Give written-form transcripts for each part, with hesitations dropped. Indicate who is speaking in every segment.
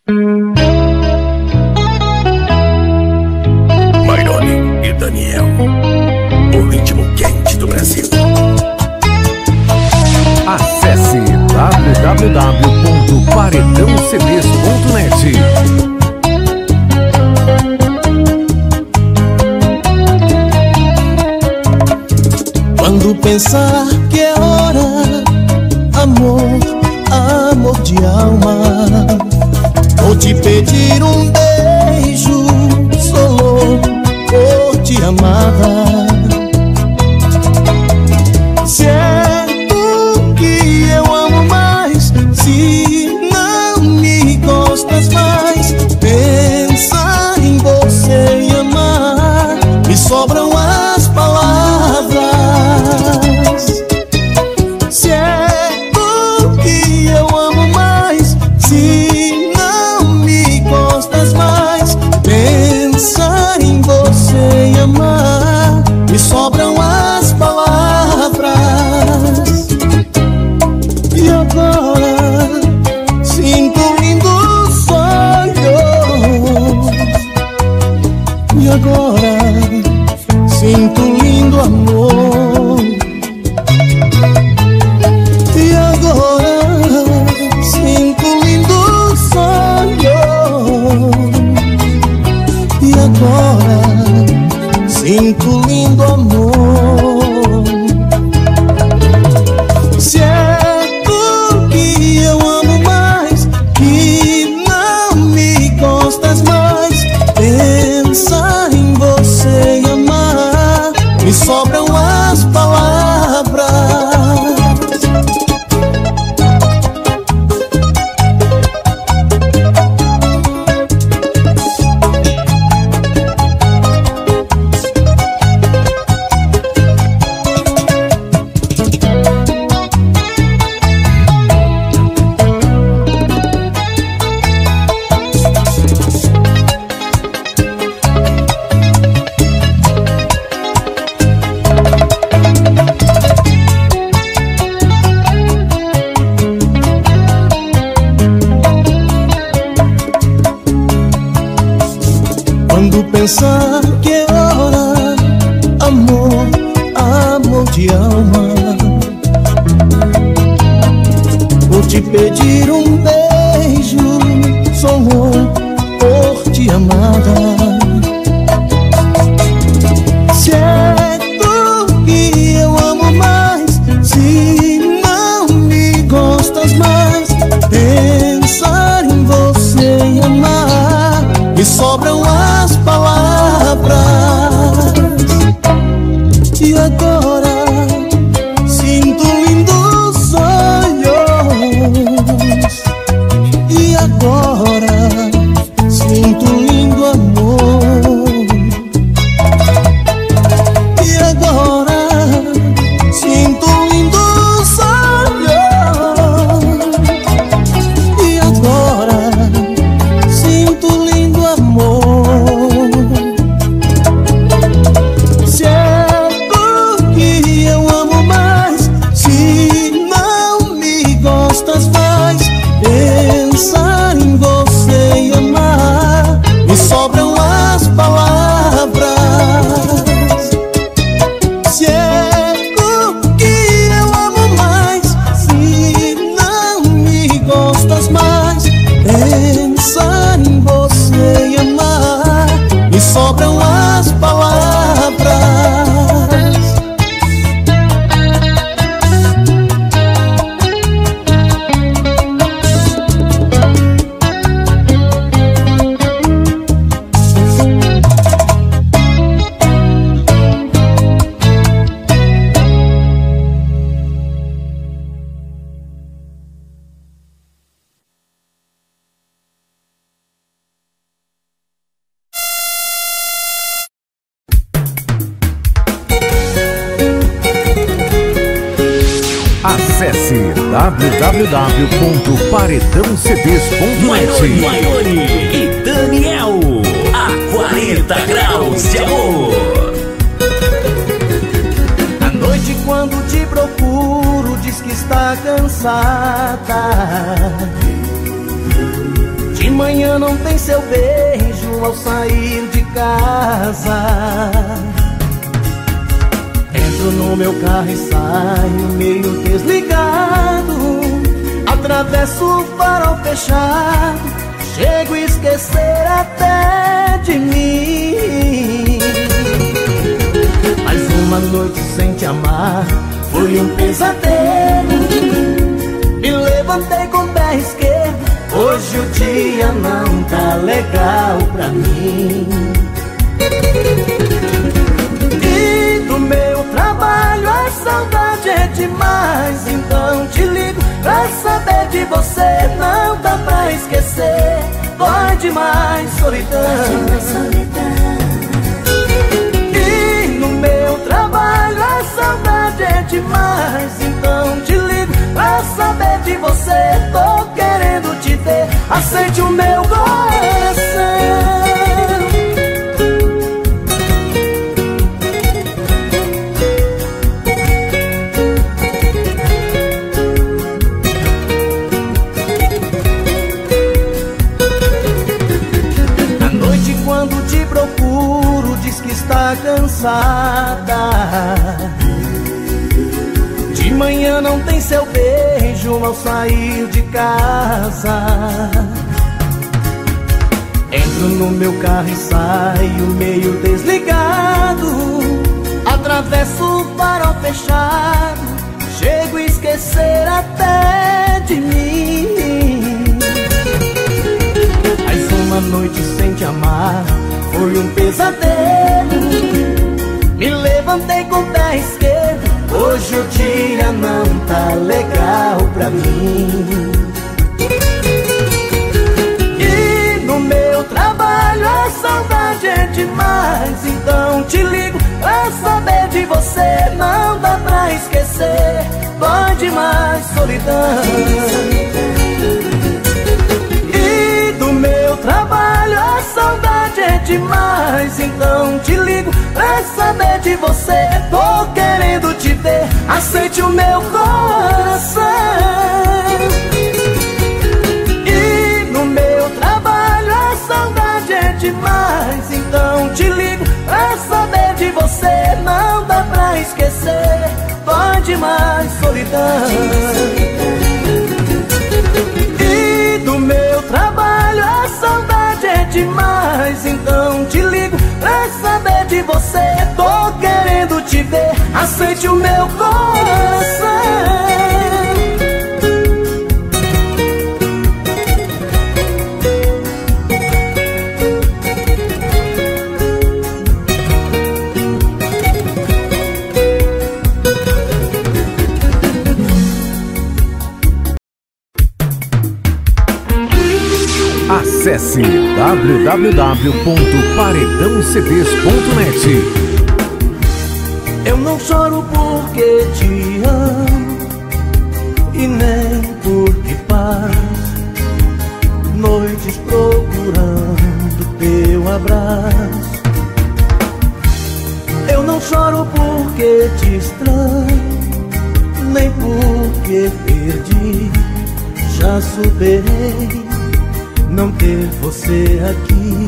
Speaker 1: Mairone e Daniel, o ritmo quente do Brasil.
Speaker 2: Acesse www.paredãocds.net.
Speaker 3: Quando pensar que é hora, amor, amor de alma, vou te pedir um beijo, sou louco por te amada. Se é tu que eu amo mais, se não me gostas mais, pensar em você e amar, me sobram as palavras. Se é tu que eu amo mais, se não me gostas mais, pensar em você e amar, me sobram as palavras. E agora sinto lindos sonhos, e agora sinto lindo amor. E agora sinto lindos sonhos, e agora sinto lindo amor. Se é tu que eu amo mais, que não me gostas mais, pensar em você e amar, me sobram as palavras. Quando pensar que é hora, amor, amor de alma, vou te pedir um beijo, sou louco por te amada. Se é tu que eu amo mais, se não me gostas mais, pensar em você e amar, me sobram as palavras. E agora sinto lindos sonhos, e agora sinto lindo amor. E agora sinto lindos sonhos, e agora sinto lindo amor. Se é tu que eu amo mais, se não me gostas mais, pensar em você e amar, me sobram as palavras. Se é tu que eu amo mais, se não me gostas mais, pensar em você e amar, me sobram as palavras.
Speaker 2: Acesse www.paredãocds.net.
Speaker 1: Mairone e Daniel, a 40 graus de amor.
Speaker 3: À noite quando te procuro, diz que está cansada de manhã não tem seu beijo ao sair de casa. Entro no meu carro e saio meio desligado. Atravesso o farol fechado, chego a esquecer até de mim. Mais uma noite sem te amar foi um pesadelo. Me levantei com o pé esquerdo, hoje o dia não tá legal pra mim. E do meu trabalho a saudade é demais, então te ligo pra saber de você. Não dá pra esquecer, dói demais, solidão. E no meu trabalho a saudade é demais, então te ligo pra saber de você. Tô querendo te ver, aceite o meu coração. Quando te procuro, diz que está cansada. De manhã não tem seu beijo ao sair de casa. Entro no meu carro e saio meio desligado. Atravesso o farol fechado, chego a esquecer até de mim. Mais uma noite sem te amar foi um pesadelo. Me levantei com o pé esquerdo, hoje o dia não tá legal pra mim. E no meu trabalho a saudade é demais, então te ligo pra saber de você. Não dá pra esquecer, dói demais, solidão. Do meu trabalho a saudade é demais, então te ligo pra saber de você. Tô querendo te ver, aceite o meu coração. E no meu trabalho a saudade é demais, então te ligo pra saber de você. Não dá pra esquecer, dói demais, solidão. E do meu trabalho a saudade é demais, então te ligo pra saber de você. Tô querendo te ver, aceite o meu coração.
Speaker 2: Acesse www.paredãocds.net.
Speaker 3: Eu não choro porque te amo e nem porque passo noites procurando teu abraço. Eu não choro porque te estranho, nem porque perdi. Já superei não ter você aqui.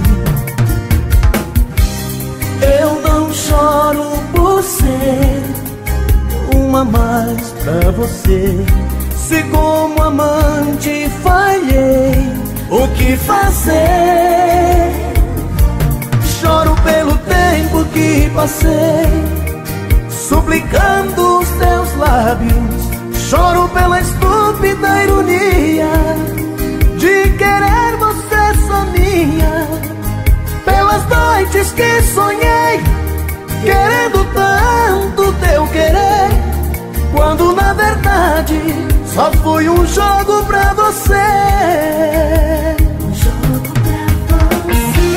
Speaker 3: Eu não choro por ser uma mais pra você. Se como amante falhei, o que fazer? Choro pelo tempo que passei suplicando os teus lábios. Choro pela estúpida ironia de querer você só minha. Pelas noites que sonhei querendo tanto teu querer, quando na verdade só foi um jogo pra você. Um jogo pra você.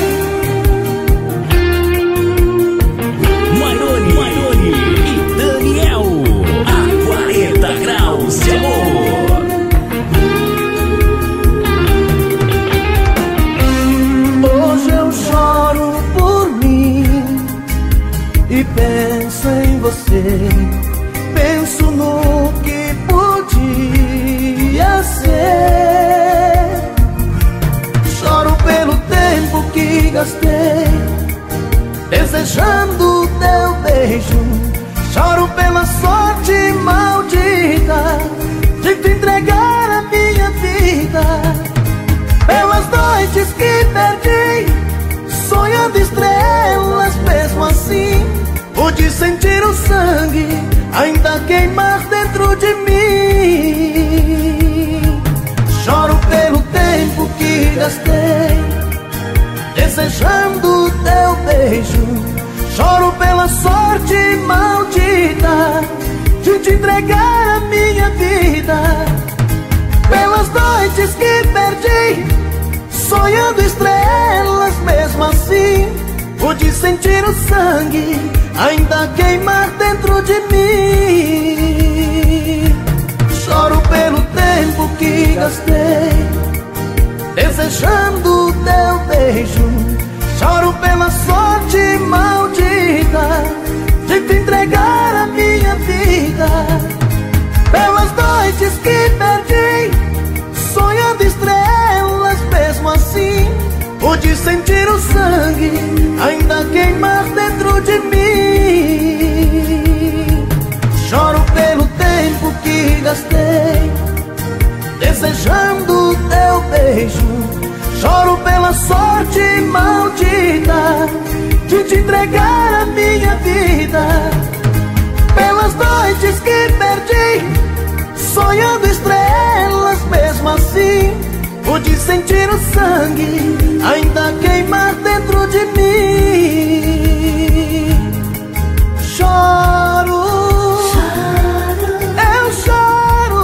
Speaker 1: Maroni e Daniel, a 40 graus de amor.
Speaker 3: Hoje eu choro por mim e penso em você. Penso no que podia ser. que gastei desejando teu beijo. Choro pela sorte maldita de te entregar a minha vida, pelas noites que perdi sonhando estrelas. Mesmo assim pude sentir o sangue ainda queimar dentro de mim. Choro pelo tempo que gastei desejando teu beijo. Choro pela sorte maldita de te entregar a minha vida, pelas noites que perdi sonhando estrelas. Mesmo assim pude sentir o sangue ainda queimar dentro de mim. Choro pelo tempo que gastei desejando teu beijo. Choro pela sorte maldita de te entregar a minha vida, pelas noites que perdi sonhando estrelas. Mesmo assim pude sentir o sangue ainda queimar dentro de mim. Choro pelo tempo que gastei desejando teu beijo. Choro pela sorte maldita de te entregar a minha vida, pelas noites que perdi sonhando estrelas. Mesmo assim pude sentir o sangue ainda queimar dentro de mim. Choro, eu choro,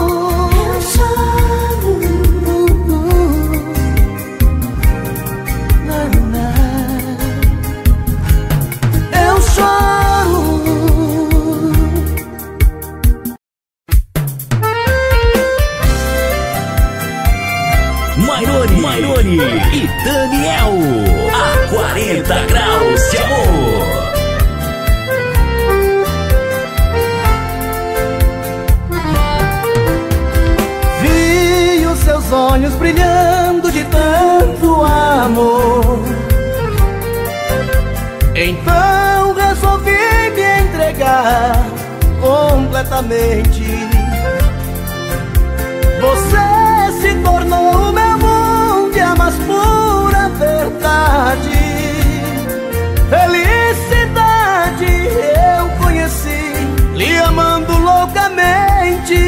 Speaker 3: eu choro.
Speaker 1: Mairone e Daniel, a 40 graus de amor.
Speaker 3: Vi os seus olhos brilhando de tanto amor, então resolvi me entregar completamente. Você se tornou o meu mundo e a mais pura verdade. Felicidade eu conheci, lhe amando loucamente.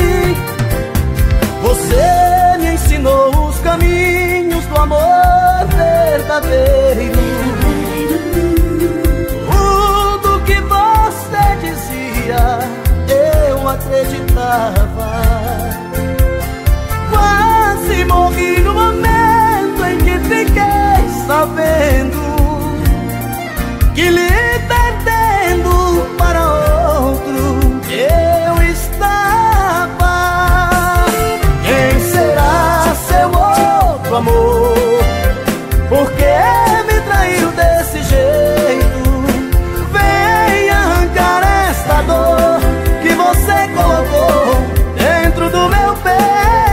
Speaker 3: Você me ensinou os caminhos do amor verdadeiro. Tudo que você dizia eu acreditava. Quase morri no momento em que fiquei sabendo que lhe perdendo para outro eu estava. Quem será seu outro amor? Por que me traiu desse jeito? Vem arrancar esta dor que você colocou dentro do meu peito.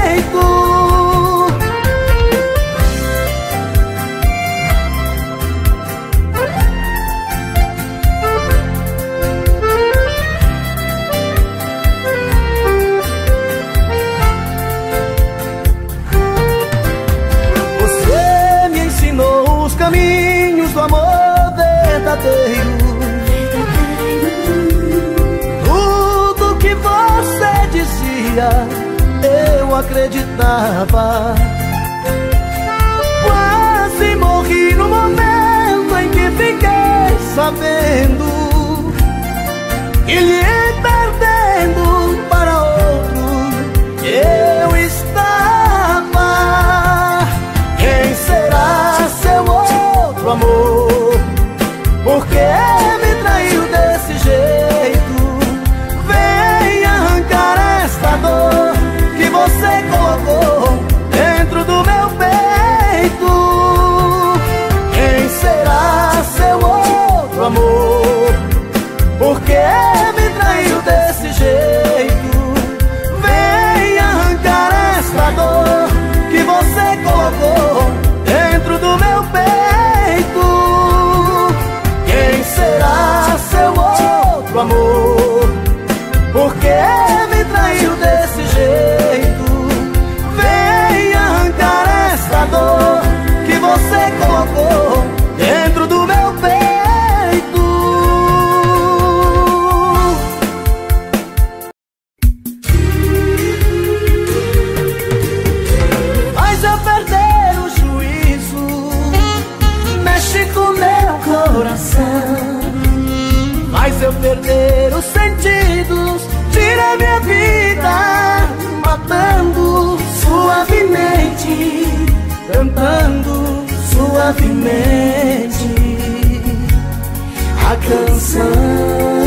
Speaker 3: Você me ensinou os caminhos do amor verdadeiro. Tudo que você dizia eu acreditava. Quase morri no momento em que fiquei sabendo que lhe perdendo para outro eu estava. Quem será seu outro amor? Por que me traiu desse jeito? Vem arrancar esta dor que você colocou dentro do meu peito. Quem será seu outro amor? Por que me traiu suavemente a canção.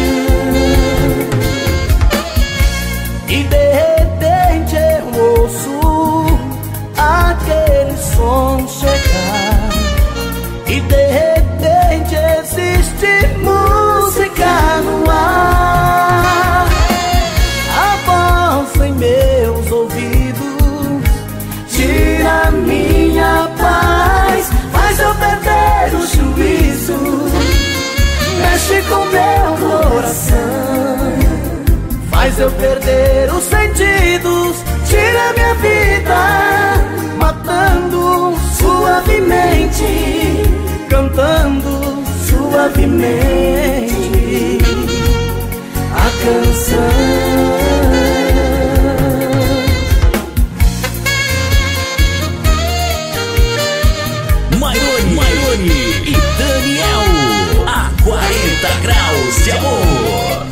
Speaker 3: E de repente eu ouço aquele som chegar, e de repente existe música no ar. A voz em meus ouvidos tira minha paz, faz eu perder o juízo, mexe com meu coração, faz eu perder os sentidos, tira minha vida, matando suavemente, cantando suavemente a canção.
Speaker 1: Mairone e Daniel, a 40 graus de amor.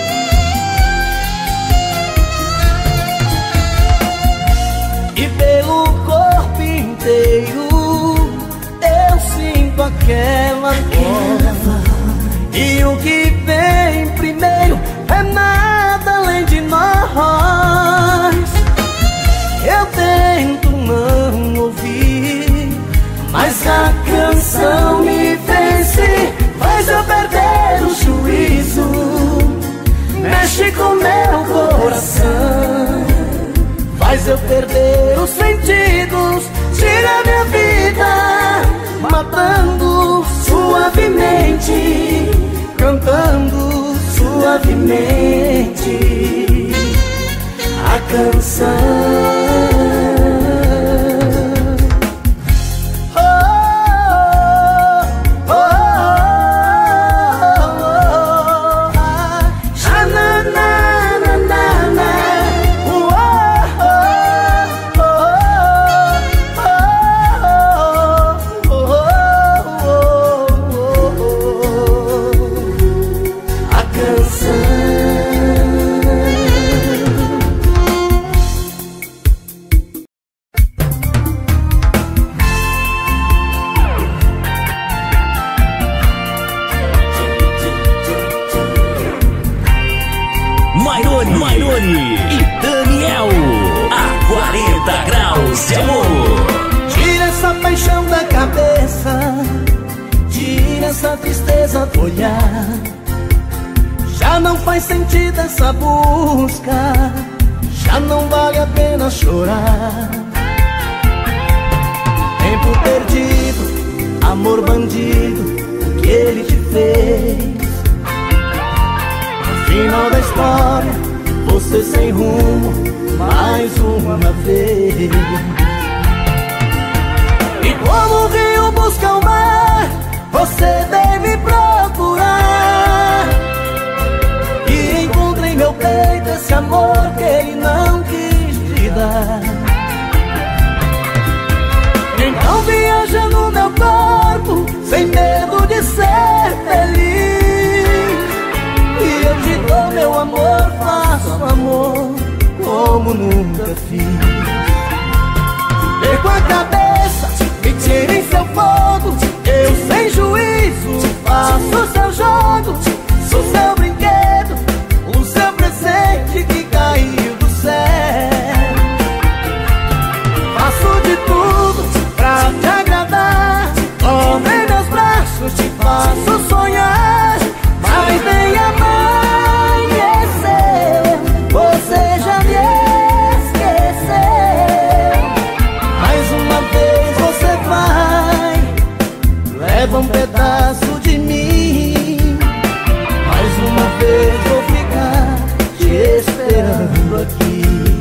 Speaker 3: E pelo corpo inteiro eu sinto aquela voz, e o que vem primeiro é nada além de nós. Eu tento não ouvir, mas a canção me vence, faz eu perder o juízo, mexe com meu coração, faz eu perder os sentidos, tira minha vida, matando suavemente, cantando suavemente a canção.
Speaker 1: Mairone e Daniel, a 40 graus de amor.
Speaker 3: Tira essa paixão da cabeça, tira essa tristeza do olhar, já não faz sentido essa busca, já não vale a pena chorar. Tempo perdido, amor bandido, o que ele te fez? No final da história, você sem rumo, mais uma vez. E como o rio busca o mar, você vem me procurar, e encontra em meu peito esse amor que ele não quis te dar. Então viaja no meu corpo, sem medo de ser feliz, e eu te dou meu amor, faço amor como nunca fiz. Perco a cabeça, me tire em seu fogo, eu sem juízo faço seu jogo, sou seu brinquedo, o seu presente que caiu do céu. Faço de tudo pra te agradar, toma em meus braços, te faço sonhar, mas nem amanheceu, você já me esqueceu. Mais uma vez você vai, leva um pedaço de mim, mais uma vez vou ficar te esperando aqui.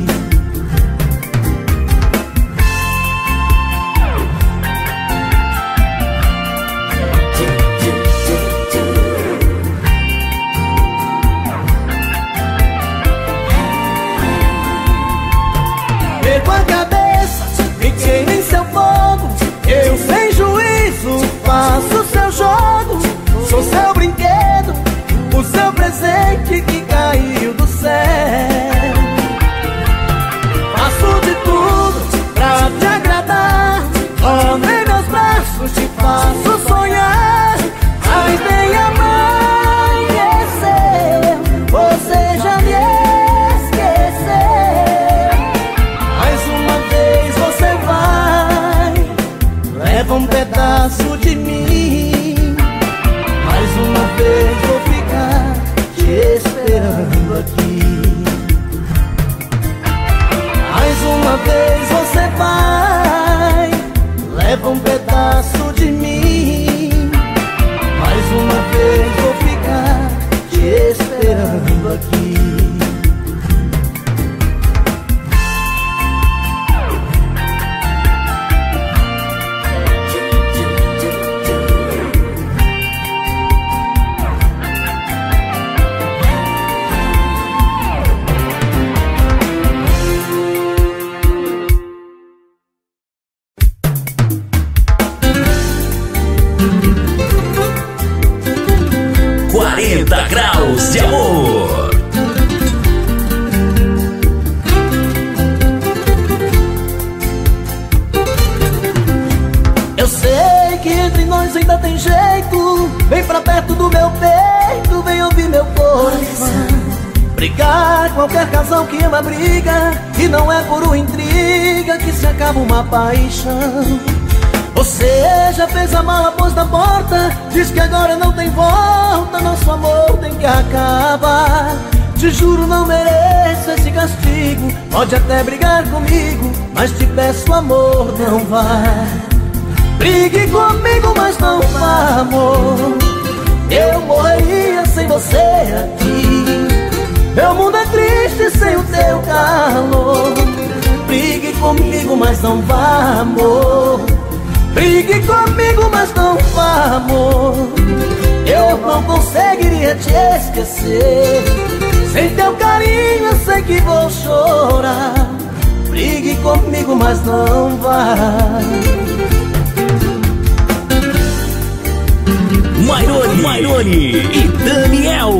Speaker 3: Perco a cabeça, me queima em seu fogo, eu sem juízo faço seu jogo, sou seu brinquedo, o seu presente que caiu do céu. Faço de tudo pra te agradar, toma em meus braços, faço sonhar. Ai, vem amanhecer, você já me esqueceu. Mais uma vez você vai, leva um pedaço de mim. Mais uma vez vou ficar te esperando aqui. Mais uma vez você vai, leva um pedaço de mim. Mais uma vez vou ficar te esperando aqui.
Speaker 1: Graus de amor.
Speaker 3: Eu sei que entre nós ainda tem jeito. Vem pra perto do meu peito, vem ouvir meu coração. Brigar, qualquer casal que ama briga, e não é por uma intriga que se acaba uma paixão. Você já fez a mala, pôs na porta, diz que agora não tem volta, nosso amor tem que acabar. Te juro, não mereço esse castigo. Pode até brigar comigo, mas te peço, amor, não vá. Brigue comigo, mas não vá, amor. Eu morreria sem você aqui. Meu mundo é triste sem o teu calor. Brigue comigo, mas não vá, amor. Brigue comigo, mas não vá, amor. Eu não conseguiria te esquecer. Sem teu carinho eu sei que vou chorar. Brigue comigo, mas não vá.
Speaker 1: Mairone e Daniel.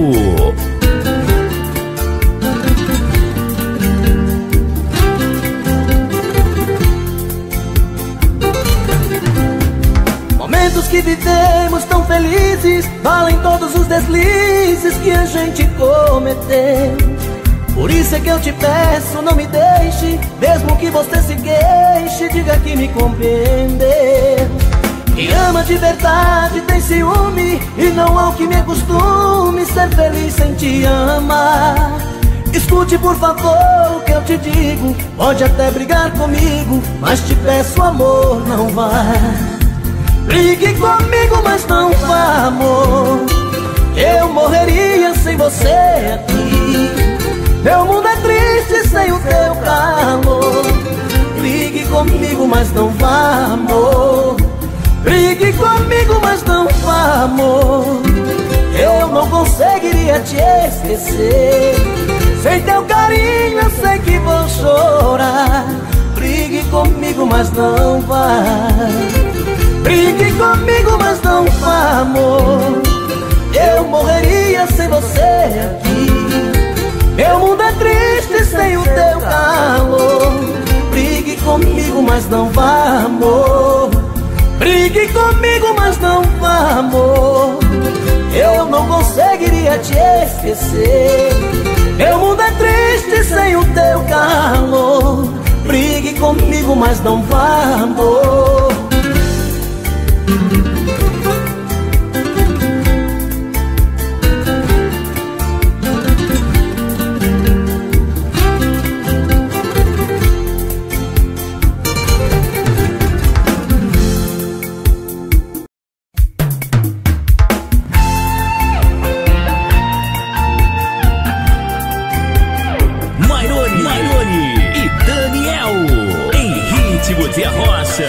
Speaker 3: Momentos que vivemos tão felizes valem todos os deslizes que a gente cometeu. Por isso é que eu te peço, não me deixe. Mesmo que você se queixe, diga que me compreendeu. Quem ama de verdade tem ciúme, e não há o que me acostume ser feliz sem te amar. Escute por favor o que eu te digo. Pode até brigar comigo, mas te peço, amor, não vá. Brigue comigo, mas não vá, amor. Eu morreria sem você aqui. Meu mundo é triste sem o teu calor. Brigue comigo, mas não vá, amor. Brigue comigo, mas não vá, amor. Eu não conseguiria te esquecer. Sem teu carinho eu sei que vou chorar. Brigue comigo, mas não vá. Brigue comigo, mas não vá, amor. Eu morreria sem você aqui. Meu mundo é triste sem o teu calor. Brigue comigo, mas não vá, amor. Brigue comigo, mas não vá, amor. Eu não conseguiria te esquecer. Meu mundo é triste sem o teu calor. Brigue comigo, mas não vá, amor.
Speaker 1: Mairone e Daniel em Ritmo de Arrocha.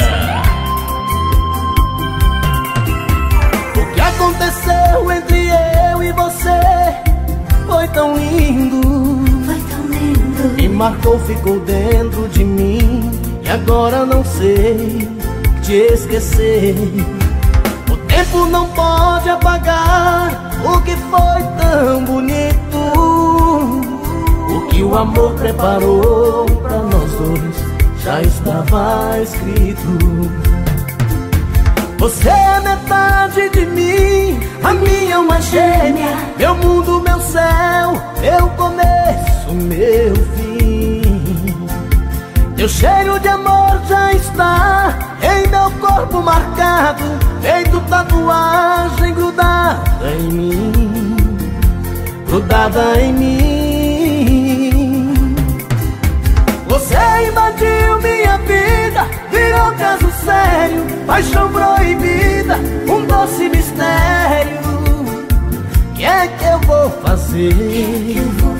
Speaker 3: O que aconteceu entre eu e você foi tão lindo. Me marcou, ficou dentro de mim. E agora não sei te esquecer. O tempo não pode apagar o que foi tão bonito. O que o amor preparou pra nós dois já estava escrito. Você é metade de mim, a minha alma gêmea, meu mundo, meu céu, meu começo, meu fim. Teu cheiro de amor já está em meu corpo marcado, feito tatuagem grudada em mim, grudada em mim. Você invadiu minha vida, virou caso sério, paixão proibida, um doce mistério. Que é que eu vou fazer?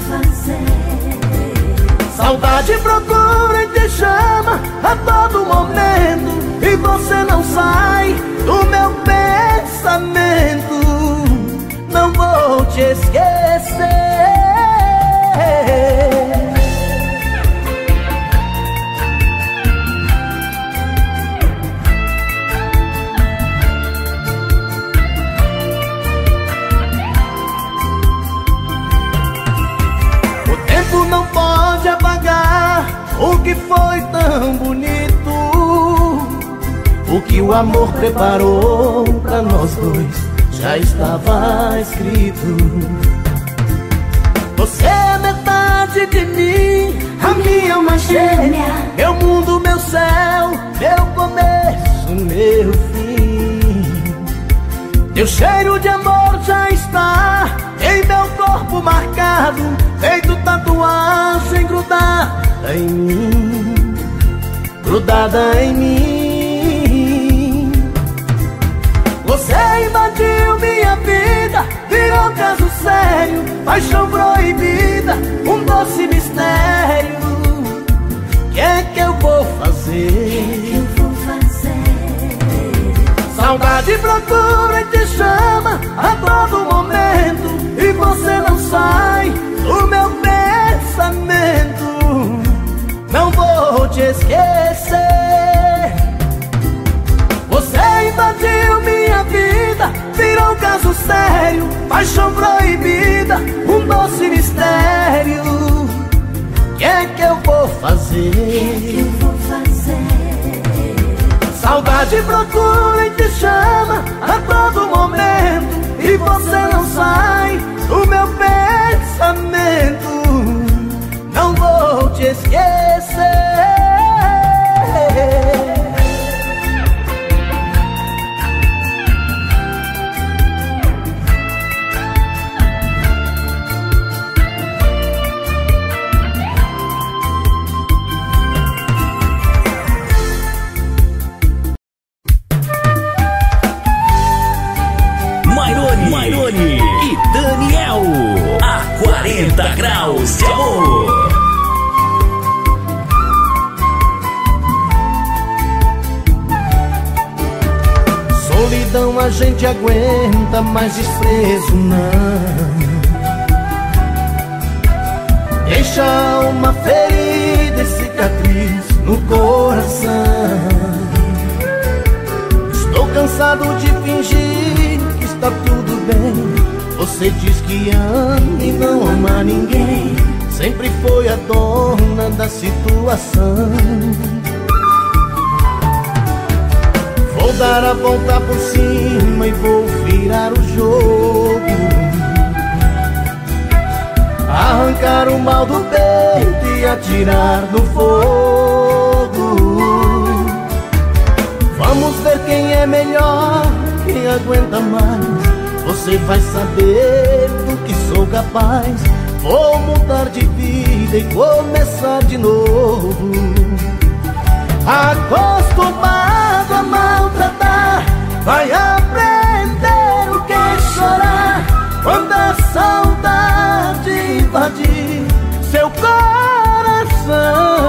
Speaker 3: Saudade procura e te chama a todo momento, e você não sai do meu pensamento. Não vou te esquecer. Não pode apagar o que foi tão bonito, o que o amor preparou pra nós dois já estava escrito. Você é metade de mim, a minha alma gêmea, meu mundo, meu céu, meu começo, meu fim. Teu cheiro de amor já está em meu corpo marcado, feito tatuagem grudada em mim, grudada em mim. Você invadiu minha vida, virou caso sério, paixão proibida, um doce mistério. Que é que eu vou fazer? Saudade procura e te chama a todo momento, e você não sai do meu pensamento. Não vou te esquecer. Você invadiu minha vida, virou caso sério, paixão proibida, um doce mistério. Que é que eu vou fazer? Saudade procura e te chama a todo momento, e você não sai do meu pensamento. Não vou te esquecer.
Speaker 1: Mairone e Daniel, a 40 graus de amor.
Speaker 3: Solidão a gente aguenta, mas desprezo não. Deixa uma ferida e cicatriz no coração. Estou cansado de fingir que está tudo bem. Você diz que ama e não ama ninguém. Sempre foi a dona da situação. Vou dar a volta por cima e vou virar o jogo, arrancar o mal do peito e atirar no fogo. Vamos ver quem é melhor, quem aguenta mais. Você vai saber do que sou capaz. Vou mudar de vida e começar de novo. Acostumado a maltratar, vai aprender o que é chorar. Quando a saudade invadir seu coração,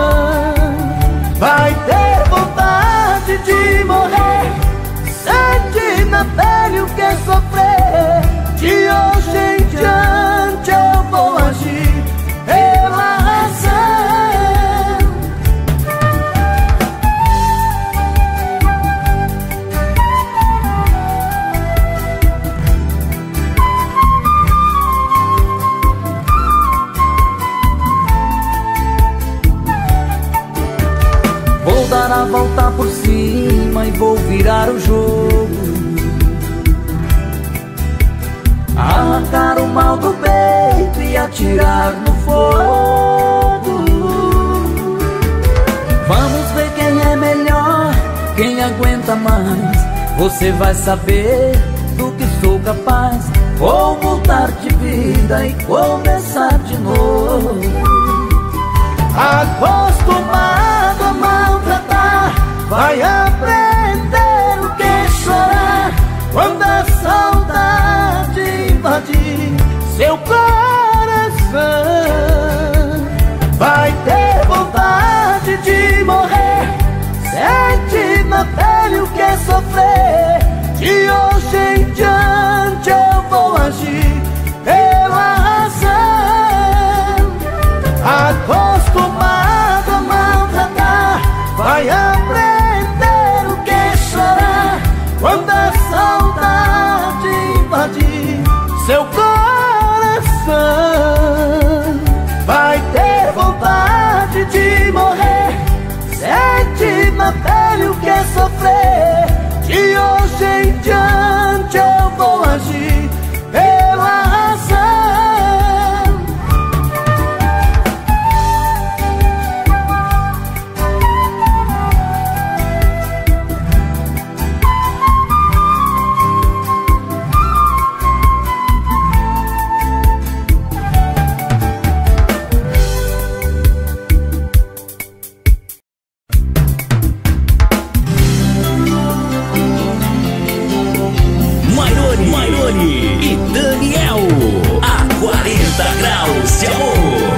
Speaker 3: vai ter vontade de morrer. Sente na pele o que é sofrer. De hoje em diante eu vou agir pela razão. Vou dar a volta por cima e vou virar o jogo,
Speaker 4: arrancar o mal do peito e atirar no fogo. Vamos ver quem é melhor, quem aguenta mais. Você vai saber do que sou capaz. Vou mudar de vida e começar de novo. Acostumado a maltratar, vai aprender o que é chorar quando a saudade invadir seu coração. Vai ter vontade de morrer, sente na pele o que é sofrer. De hoje em diante eu vou agir pela razão. Acostumado a maltratar, vai aprender o que é chorar quando a saudade invadir seu coração. Vai ter vontade de morrer, sente na pele o que é sofrer. De hoje em diante eu vou agir pela razão.
Speaker 1: Maione e Daniel, a 40 graus de amor.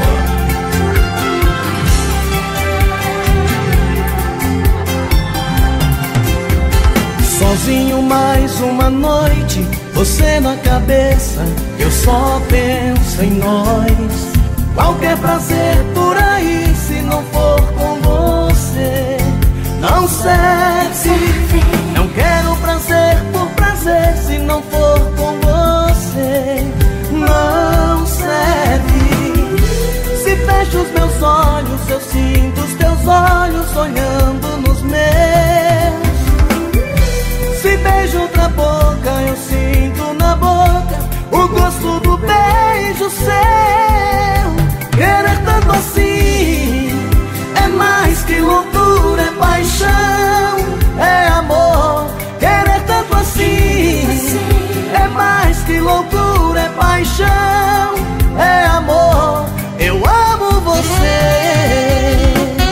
Speaker 3: Sozinho mais uma noite, você na cabeça, eu só penso em nós. Qualquer prazer por aí, se não for com você, não serve. Não quero prazer por prazer, se não for com você, não serve. Se fecho os meus olhos, eu sinto os teus olhos olhando nos meus. Se beijo outra boca, eu sinto na boca o gosto do beijo seu. Querer tanto assim é mais que loucura, é paixão, é amor. Querer tanto assim é mais que loucura, é paixão, é amor. Eu amo você.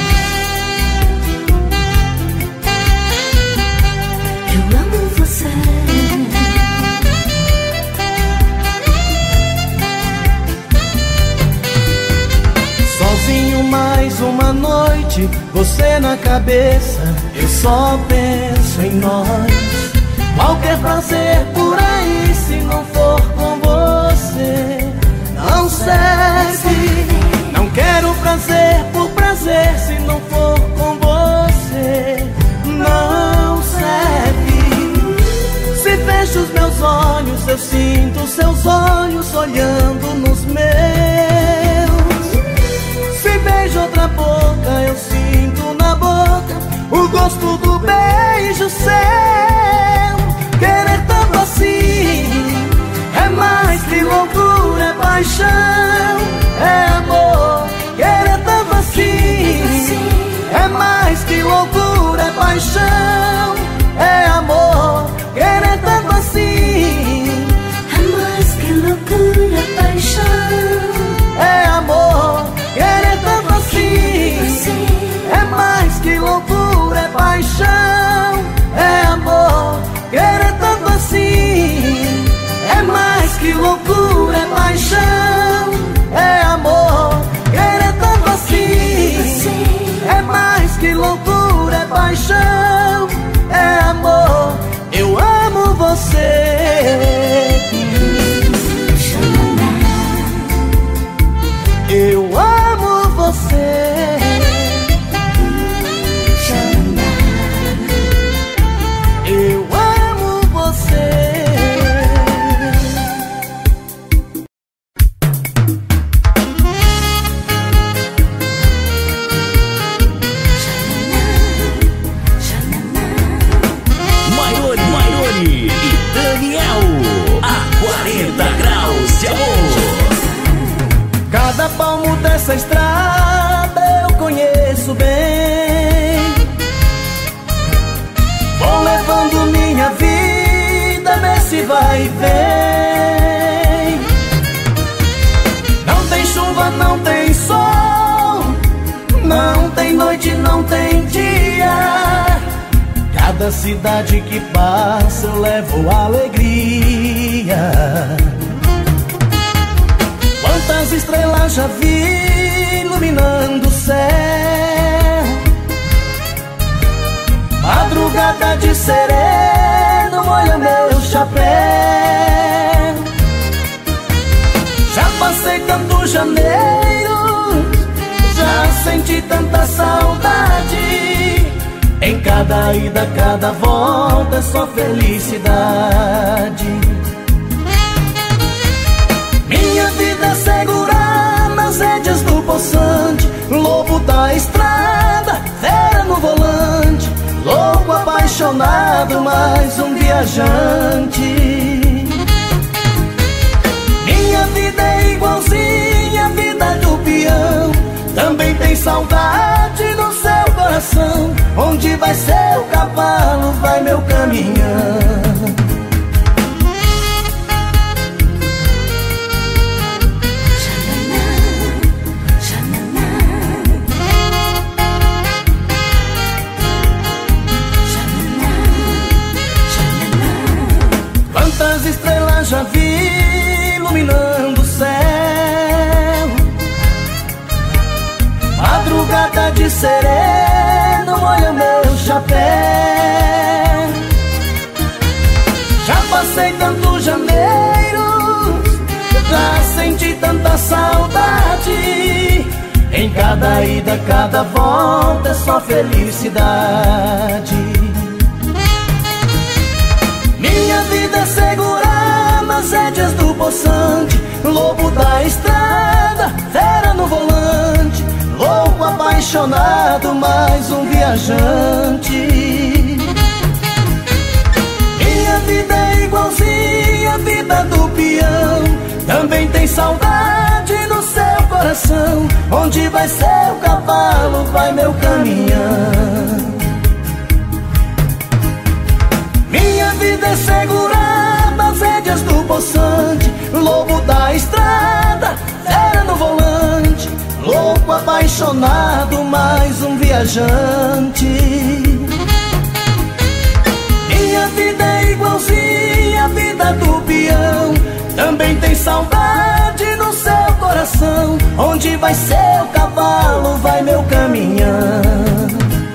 Speaker 5: Eu amo você.
Speaker 3: Sozinho mais uma noite, você na cabeça, eu só penso em nós. Qualquer prazer por aí, se não for com você, não serve. Não quero prazer por prazer, se não for com você, não serve. Se fecho os meus olhos, eu sinto seus olhos olhando nos meus. Se beijo outra boca, eu sinto na boca o gosto do beijo seu. Querer tanto assim é mais que loucura, é paixão, é amor. Querer tanto assim é mais que loucura, é paixão, é amor. Querer tanto assim
Speaker 5: é mais que loucura, é paixão,
Speaker 3: é amor. Querer tanto assim é mais que loucura, é paixão, é amor. essa estrada eu conheço bem. Vou levando minha vida nesse vai e vem. Não tem chuva, não tem sol, não tem noite, não tem dia. Cada cidade que passa eu levo alegria. Quantas estrelas já vi iluminando o céu. Madrugada de sereno molha meu chapéu. Já passei tantos janeiros, já senti tanta saudade. Em cada ida, cada volta é só felicidade. Minha vida é segurar nas rédeas do poçante, lobo da estrada, fera no volante, louco apaixonado, mais um viajante. Minha vida é igualzinha à vida do peão, também tem saudade no seu coração. Onde vai seu cavalo, vai meu caminhão. Quantas estrelas já vi iluminando o céu. Madrugada de sereno molha meu chapéu. Já passei tantos janeiros, já senti tanta saudade. Em cada ida, cada volta é só felicidade. Minha vida é segurar nas rédeas do poçante, lobo da estrada, fera no volante, louco apaixonado, mais um viajante. Minha vida é igualzinha à vida do peão, também tem saudade no seu coração. Onde vai seu cavalo, vai meu caminhão. Minha vida é segurar nas rédeas do poçante, lobo da estrada, fera no volante, louco apaixonado, mais um viajante. Minha vida é igualzinha à vida do peão, também tem saudade no seu coração. Onde vai seu cavalo, vai meu caminhão.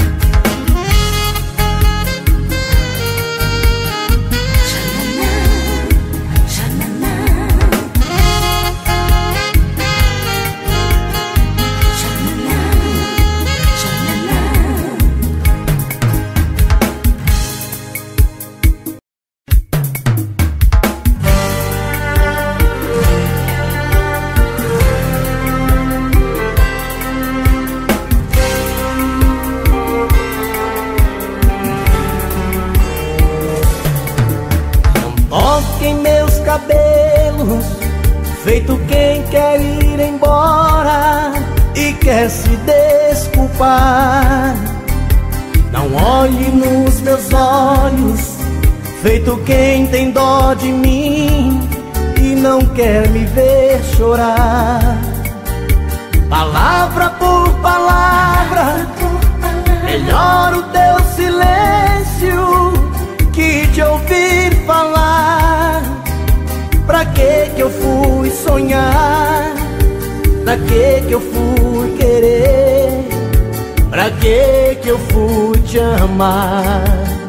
Speaker 3: Cabelos, feito quem quer ir embora e quer se desculpar. Não olhe nos meus olhos, feito quem tem dó de mim e não quer me ver chorar. Palavra por palavra, melhor o teu silêncio que te ouvir falar. Pra que eu fui sonhar? Pra que eu fui querer? Pra que eu fui te amar?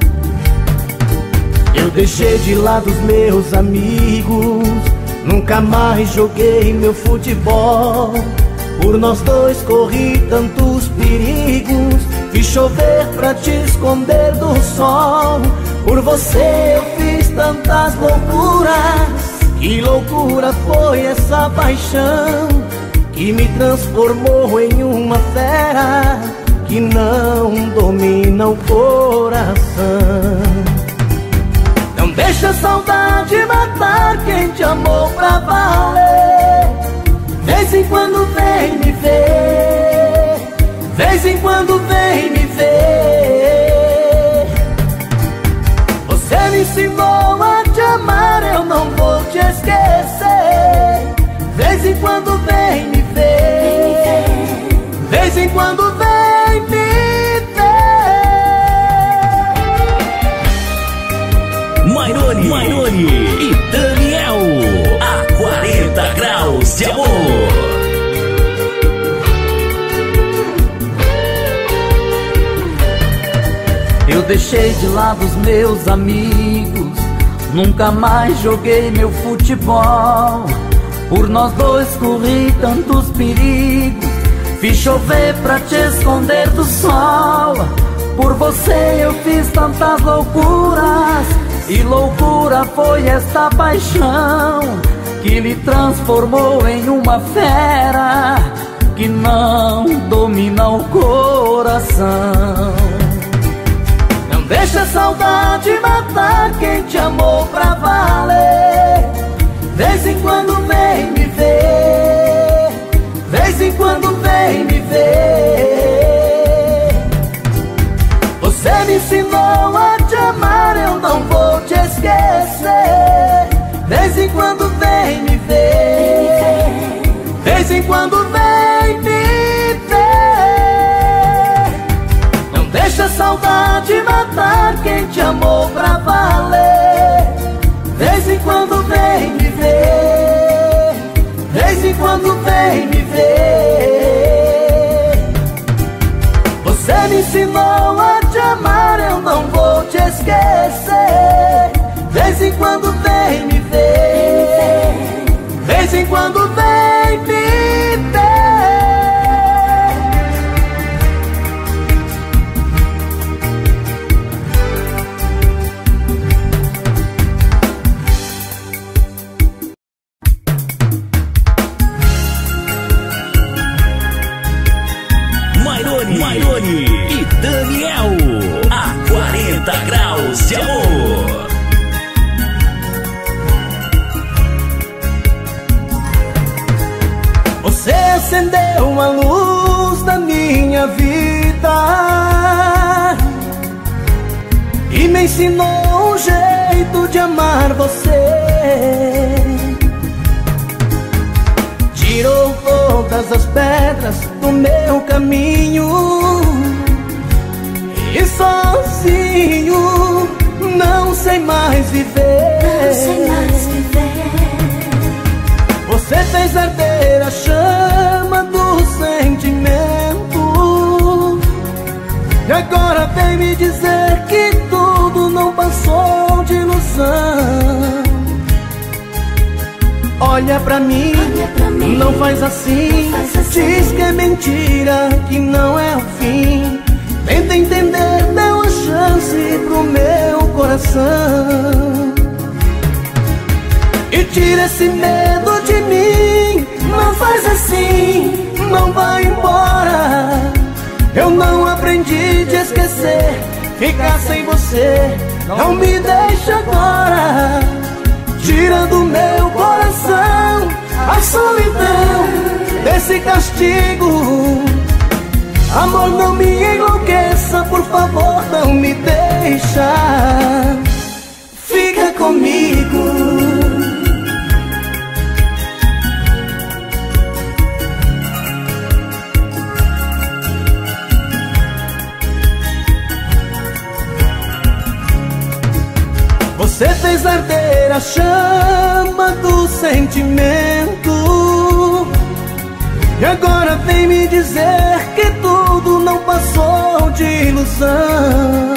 Speaker 3: Eu deixei de lado os meus amigos, nunca mais joguei meu futebol. Por nós dois corri tantos perigos, fiz chover pra te esconder do sol. Por você eu fiz tantas loucuras. Que loucura foi essa paixão que me transformou em uma fera que não domina o coração. Não deixa a saudade matar quem te amou pra valer.
Speaker 4: vez em quando vem me ver, vez em quando vem me ver. Você me ensinou a te amar, eu não vou te esquecer. Vez em quando vem me ver, vez em quando vem me ver.
Speaker 1: Mairone e Daniel, a 40 graus de amor.
Speaker 4: Eu deixei de lado os meus amigos, nunca mais joguei meu futebol. Por nós dois corri tantos perigos, fiz chover pra te esconder do sol. Por você eu fiz tantas loucuras, e loucura foi esta paixão que lhe transformou em uma fera que não domina o coração. Não deixa a saudade matar quem te amou pra valer. Vez em quando vem me ver, vez em quando vem me ver. Você me ensinou a te amar, eu não vou te esquecer. Vez em quando vem me ver, vez em quando vem me ver. Não deixa a saudade matar quem te amou pra valer. Vez em quando vem me ver, vez em quando vem me ver. Você me ensinou a te amar, eu não vou te esquecer. Vez em quando vem me ver, vez em quando vem me ver.
Speaker 1: Mairone e Daniel, a 40 graus de amor.
Speaker 4: Você acendeu a luz da minha vida e me ensinou um jeito de amar você. Tirou todas as pedras do meu caminho e sozinho não sei mais viver.
Speaker 5: Não sei mais viver.
Speaker 4: Você fez arder a chama do sentimento e agora vem me dizer que tudo não passou de ilusão. Olha pra mim, não faz assim, diz que é mentira, que não é o fim. Tenta entender, dê uma chance pro meu coração e tira esse medo de mim. Não faz assim, não vai embora. Eu não aprendi a te esquecer, ficar sem você não me deixa agora. Tira do meu coração a solidão desse castigo. Amor, não me enlouqueça, por favor, não me deixa. Fica comigo. Você fez arder a chama do sentimento e agora vem me dizer que tudo não passou de ilusão.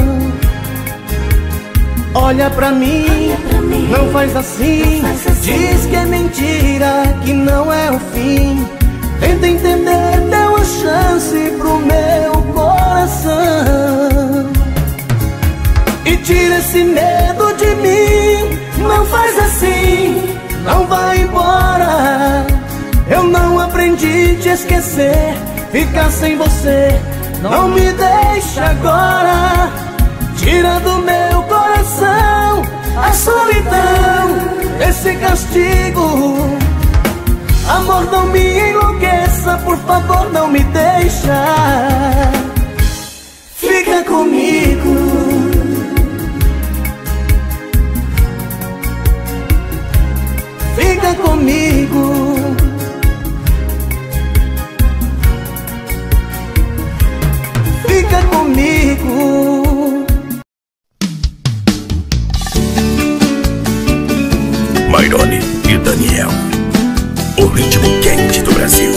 Speaker 4: Olha pra mim, não faz assim, diz que é mentira, que não é o fim. Tenta entender, dê uma chance pro meu coração e tira esse medo de mim. Não faz assim, não vai embora. Eu não aprendi a te esquecer, ficar sem você não me deixa agora. Tira do meu coração a solidão, esse castigo. Amor, não me enlouqueça, por favor não me deixa. Fica comigo. Fica comigo. Fica comigo.
Speaker 1: Mairone e Daniel, o ritmo quente do Brasil.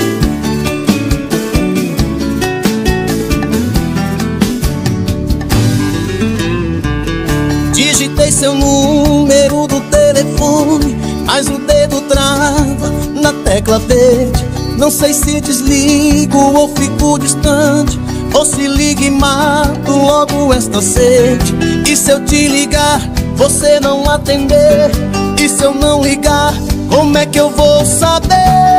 Speaker 3: Digitei seu número do telefone, mas o dedo trava na tecla verde. Não sei se desligo ou fico distante, ou se ligo e mato logo esta sede. E se eu te ligar, você não atender? E se eu não ligar, como é que eu vou saber?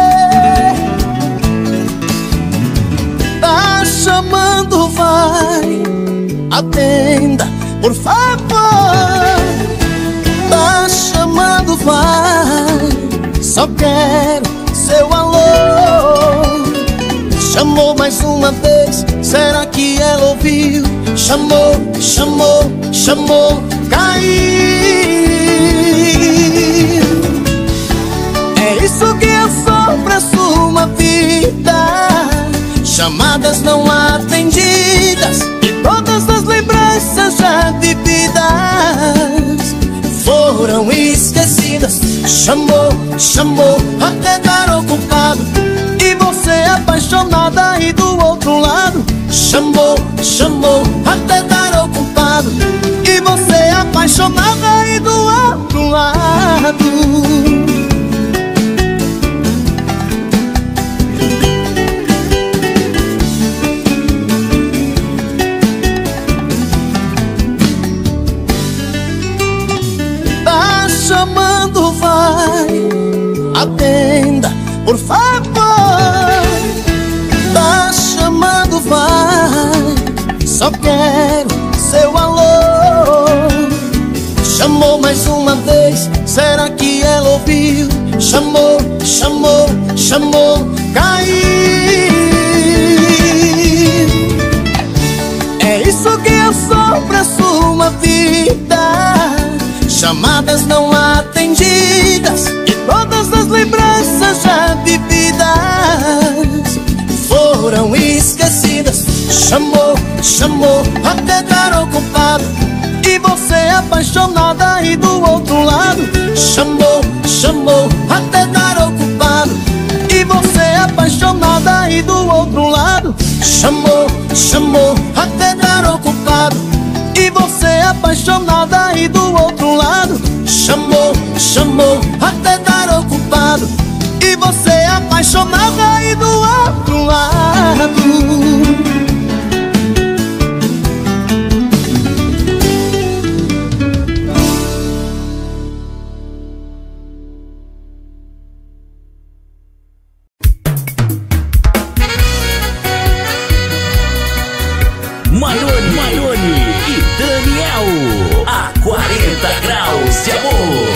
Speaker 3: Tá chamando, vai, atenda, por favor. Tá chamando, vai, só quero seu alô. Chamou mais uma vez, será que ela ouviu? Chamou, chamou, chamou, caiu. É isso que eu sou pra sua vida. Chamadas não atendidas e todas as lembranças já vividas foram esquecidas. Chamou, chamou, até dar ocupado, e você apaixonada aí do outro lado. Chamou, chamou, até dar ocupado, e você apaixonada aí do outro lado. Tá chamando, vai, atenda, por favor. Tá chamando, vai, só quero seu alô. Chamou mais uma vez, será que ela ouviu? Chamou, chamou, chamou, caiu. É isso que eu sou pra sua vida. Chamadas não atendidas e todas as lembranças já vividas foram esquecidas. Chamou, chamou, até dar ocupado, e você apaixonada aí do outro lado. Chamou, chamou, até dar ocupado, e você apaixonada aí do outro lado. Chamou, chamou, até dar ocupado, e você apaixonada aí do outro lado. Chamou, chamou, até dar ocupado, e você apaixonada aí do outro lado.
Speaker 1: Mairone e Daniel, a 40 graus de amor.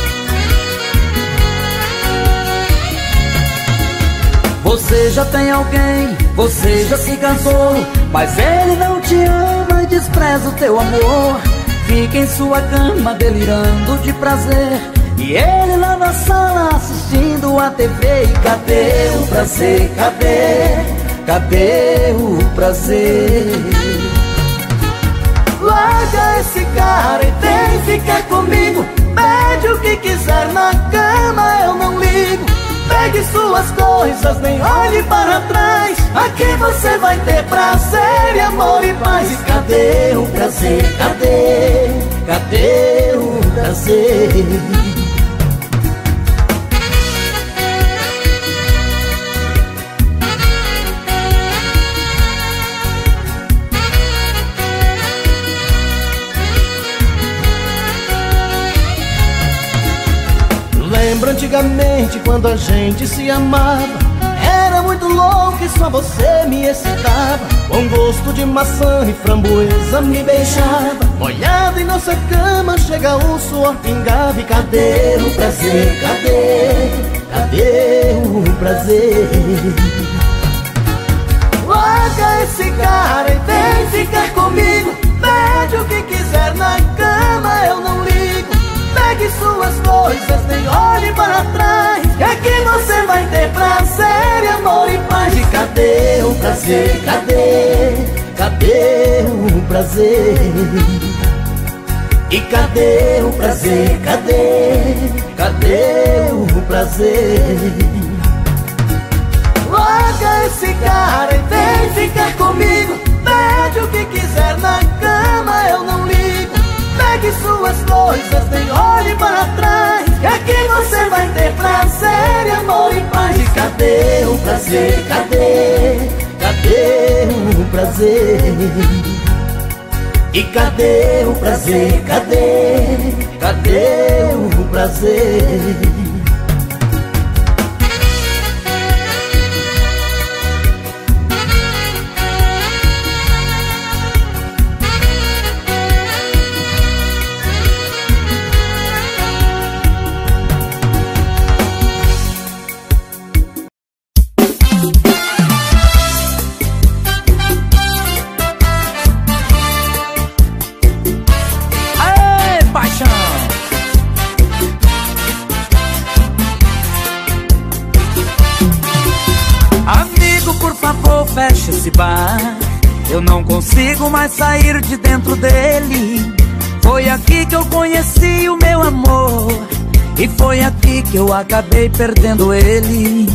Speaker 4: Você já tem alguém, você já se casou, mas ele não te ama e despreza o teu amor. Fica em sua cama delirando de prazer, e ele lá na sala assistindo a TV. E cadê o prazer, cadê? Cadê o prazer? Larga esse cara e vem ficar comigo. Pede o que quiser na cama, eu não ligo. Pegue suas coisas, nem olhe para trás. Aqui você vai ter prazer e amor e paz. E cadê o prazer? Cadê? Cadê o prazer?
Speaker 3: Lembro antigamente quando a gente se amava, era muito louco e só você me excitava. Com gosto de maçã e framboesa me beijava. Molhado em nossa cama, chega o suor pingava. E cadê o prazer? Cadê? Cadê
Speaker 4: cadê o prazer? Larga esse cara e vem ficar comigo. Pede o que quiser na cama, eu não ligo. Pegue suas coisas, nem olhe para trás, que aqui você vai ter prazer e amor e paz. E cadê o prazer? Cadê o prazer? E cadê o prazer? Cadê o prazer? Larga esse cara e vem ficar comigo. Pede o que quiser na cama, eu não ligo. Pegue suas coisas, nem olhe para trás, que aqui você vai ter prazer e amor e paz. E cadê o prazer? Cadê o prazer? E cadê o prazer? Cadê o prazer?
Speaker 6: Fecha esse bar, eu não consigo mais sair de dentro dele. Foi aqui que eu conheci o meu amor, e foi aqui que eu acabei perdendo ele.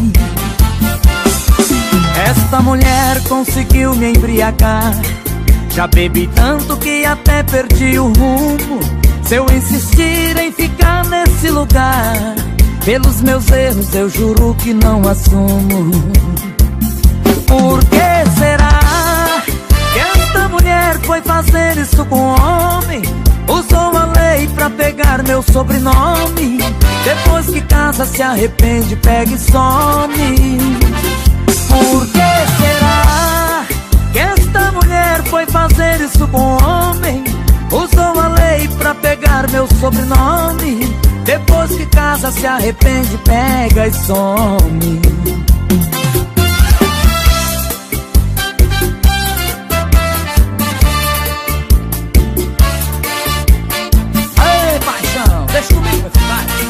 Speaker 6: Esta mulher conseguiu me embriagar, já bebi tanto que até perdi o rumo. Se eu insistir em ficar nesse lugar, pelos meus erros eu juro que não assumo. Por que será que esta mulher foi fazer isso com o homem? Usou a lei pra pegar meu sobrenome. Depois que casa se arrepende, pega e some. Por que será que esta mulher foi fazer isso com o homem? Usou a lei pra pegar meu sobrenome. Depois que casa se arrepende, pega e some. Deixa comigo, meu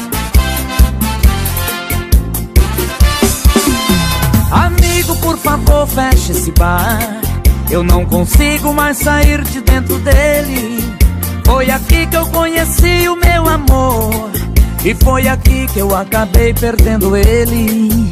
Speaker 6: filho. Amigo, por favor, feche esse bar, eu não consigo mais sair de dentro dele. Foi aqui que eu conheci o meu amor, e foi aqui que eu acabei perdendo ele.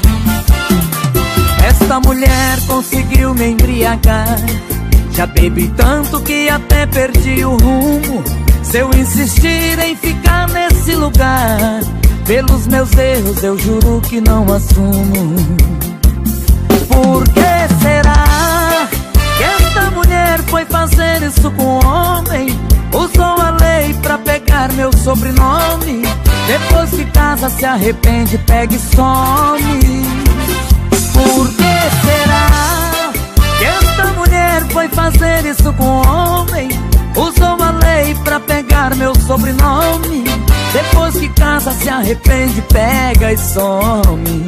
Speaker 6: Esta mulher conseguiu me embriagar, já bebi tanto que até perdi o rumo. Se eu insistir em ficar nesse lugar, pelos meus erros eu juro que não assumo. Por que será que esta mulher foi fazer isso com o homem? Usou a lei pra pegar meu sobrenome. Depois que casa se arrepende, pega e some. Por que será que esta mulher foi fazer isso com o homem? Usou a lei pra pegar meu sobrenome. Depois que casa se arrepende, pega e some.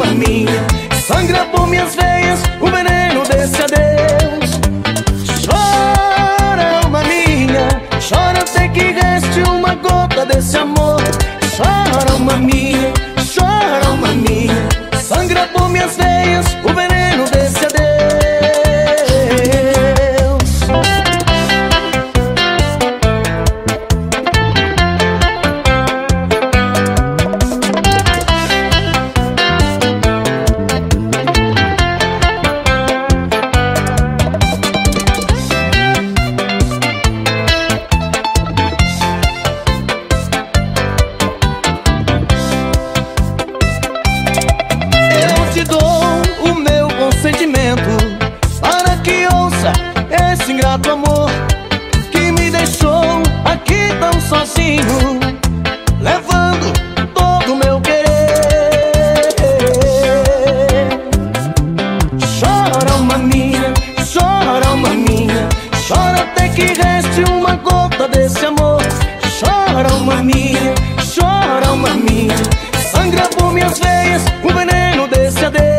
Speaker 4: alma minha, sangra por minhas veias o veneno desse adeus. Chora, alma minha, chora até que reste uma gota desse amor. Chora, alma minha, sangra por minhas veias o veneno desse adeus. Para que ouça esse ingrato amor que me deixou aqui tão sozinho, levando todo o meu querer. Chora, alma minha, chora até que reste uma gota desse amor. Chora, alma minha, sangra por minhas veias o veneno desse adeus.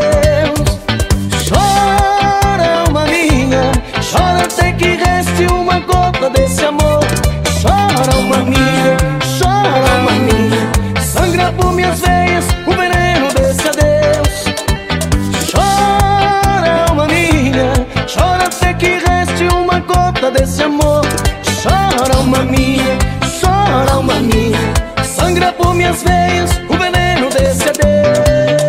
Speaker 4: Chora até que reste uma gota desse amor. Chora, alma minha, sangra por minhas veias o veneno desse adeus. Chora, alma minha, chora até que reste uma gota desse amor. Chora, alma minha, sangra por minhas veias o veneno desse adeus.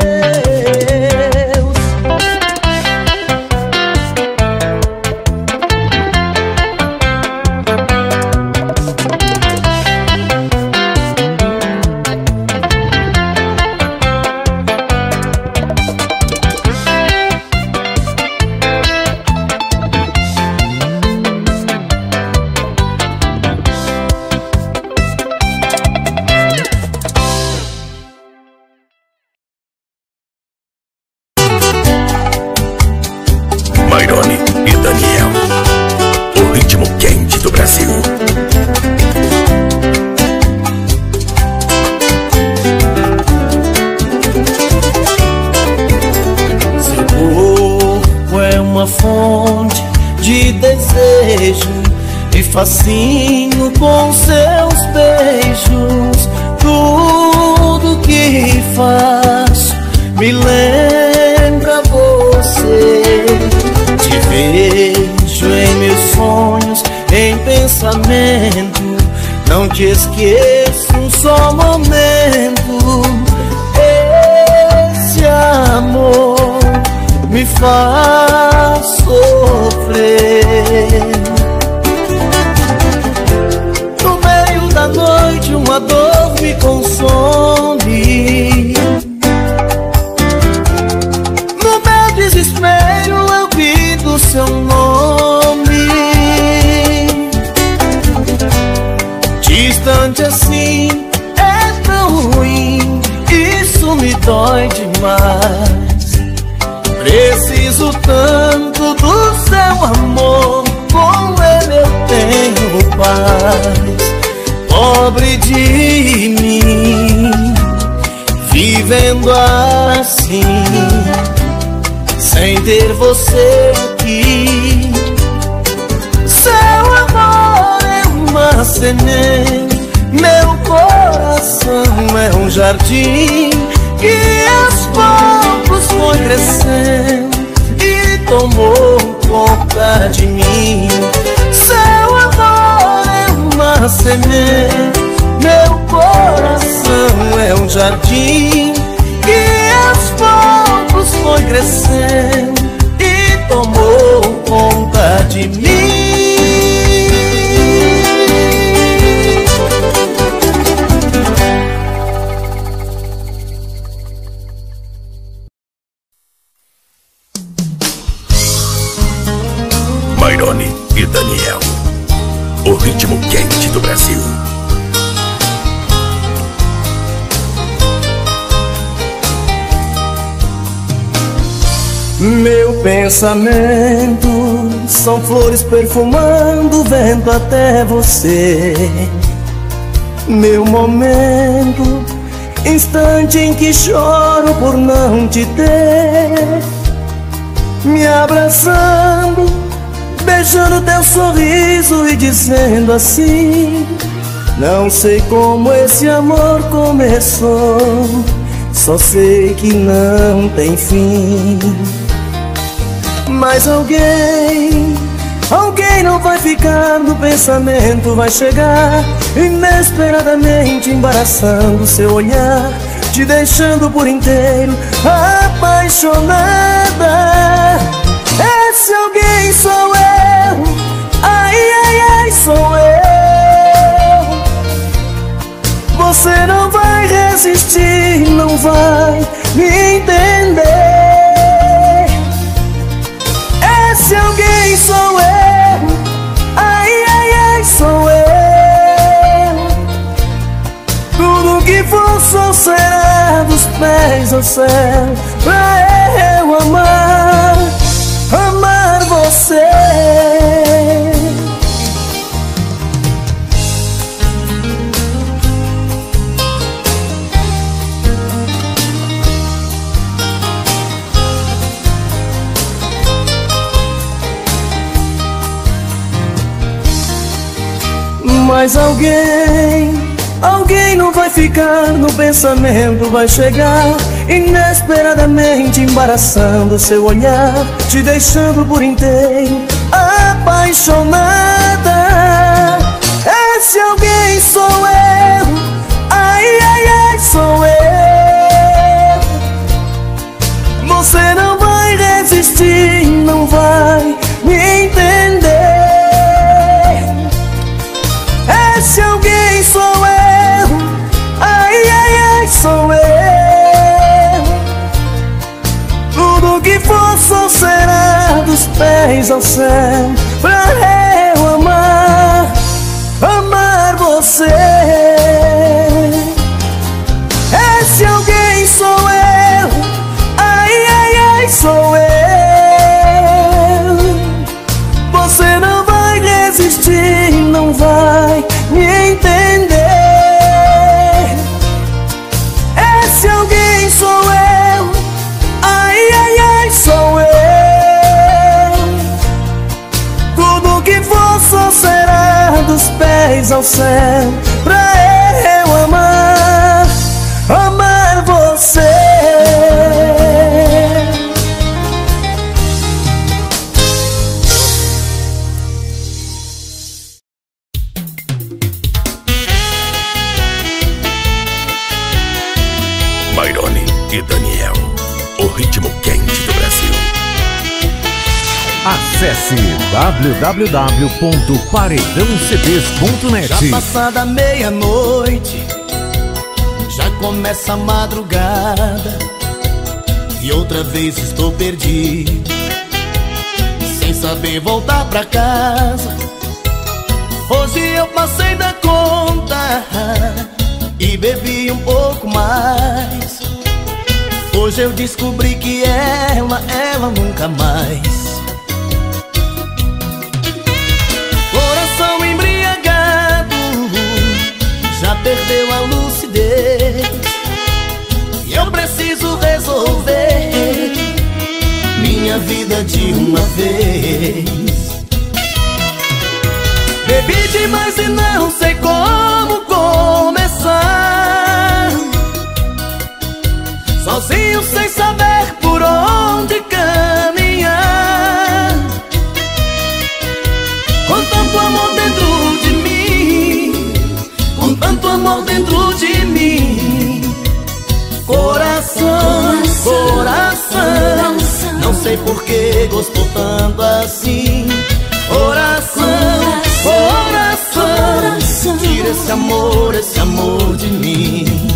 Speaker 1: Mairone e Daniel, o ritmo quente do Brasil.
Speaker 4: Seu corpo é uma fonte de desejo, me fascino com seus beijos. Tudo que faço me lembra você. Te vejo em meus sonhos, em pensamento, não te esqueço um só momento. Esse amor me faz sofrer. No meio da noite uma dor me consome. No meu desespero eu grito seu nome. Distante assim é tão ruim, isso me dói demais. Preciso tanto do seu amor, com ele eu tenho paz. Pobre de mim, vivendo assim, sem ter você aqui. Seu amor é uma semente, meu coração é um jardim que aos poucos foi crescendo e tomou conta de mim. Seu amor é uma semente, meu coração é um jardim que aos poucos foi crescendo e tomou conta de mim.
Speaker 1: Mairone e Daniel, o ritmo quente do Brasil.
Speaker 4: Meu pensamento são flores perfumando o vento até você. Meu momento
Speaker 3: instante em que choro por não te ter, me abraçando, beijando teu sorriso e dizendo assim: não sei como esse amor começou, só sei que não tem fim. Mas alguém não vai ficar no pensamento, vai chegar inesperadamente, embaraçando seu olhar, te deixando por inteiro apaixonada. Esse alguém sou eu, ai, ai, ai, sou eu. Você não vai resistir, não vai me entender. Esse alguém sou eu, ai, ai, ai, sou eu. Tudo que for só será dos pés ao céu, pra eu amar, amar você. Mas alguém não vai ficar no pensamento, vai chegar inesperadamente, embaraçando seu olhar, te deixando por inteiro apaixonada. Esse alguém sou eu, ai, ai, ai, sou eu. Você não vai resistir, não vai me entender. Esse alguém sou eu, ai, ai, ai, sou eu. Tudo que for só será dos pés ao céu, pra eu amar, amar você. Esse alguém sou eu, ai, ai, ai, sou eu. Você não vai resistir, não vai me entender. Esse alguém sou eu, ai, ai, ai, sou eu. Tudo que for só será dos pés ao céu, pra eu amar, amar você.
Speaker 1: Mairone e Daniel, o ritmo quente do Brasil.
Speaker 2: Acesse www.paredãocds.net.
Speaker 4: Já passada meia-noite, já começa a madrugada, e outra vez estou perdido, sem saber voltar pra casa. Hoje eu passei da conta e bebi um pouco mais. Hoje eu descobri que ela nunca mais. Coração embriagado, já perdeu a lucidez, e eu preciso resolver minha vida de uma vez. Bebi demais e não sei como começar, sozinho sem saber por onde caminhar, com tanto amor dentro de mim, com tanto amor dentro de mim. Coração, coração, não sei por que gostou tanto assim. Coração, coração, tira esse amor de mim.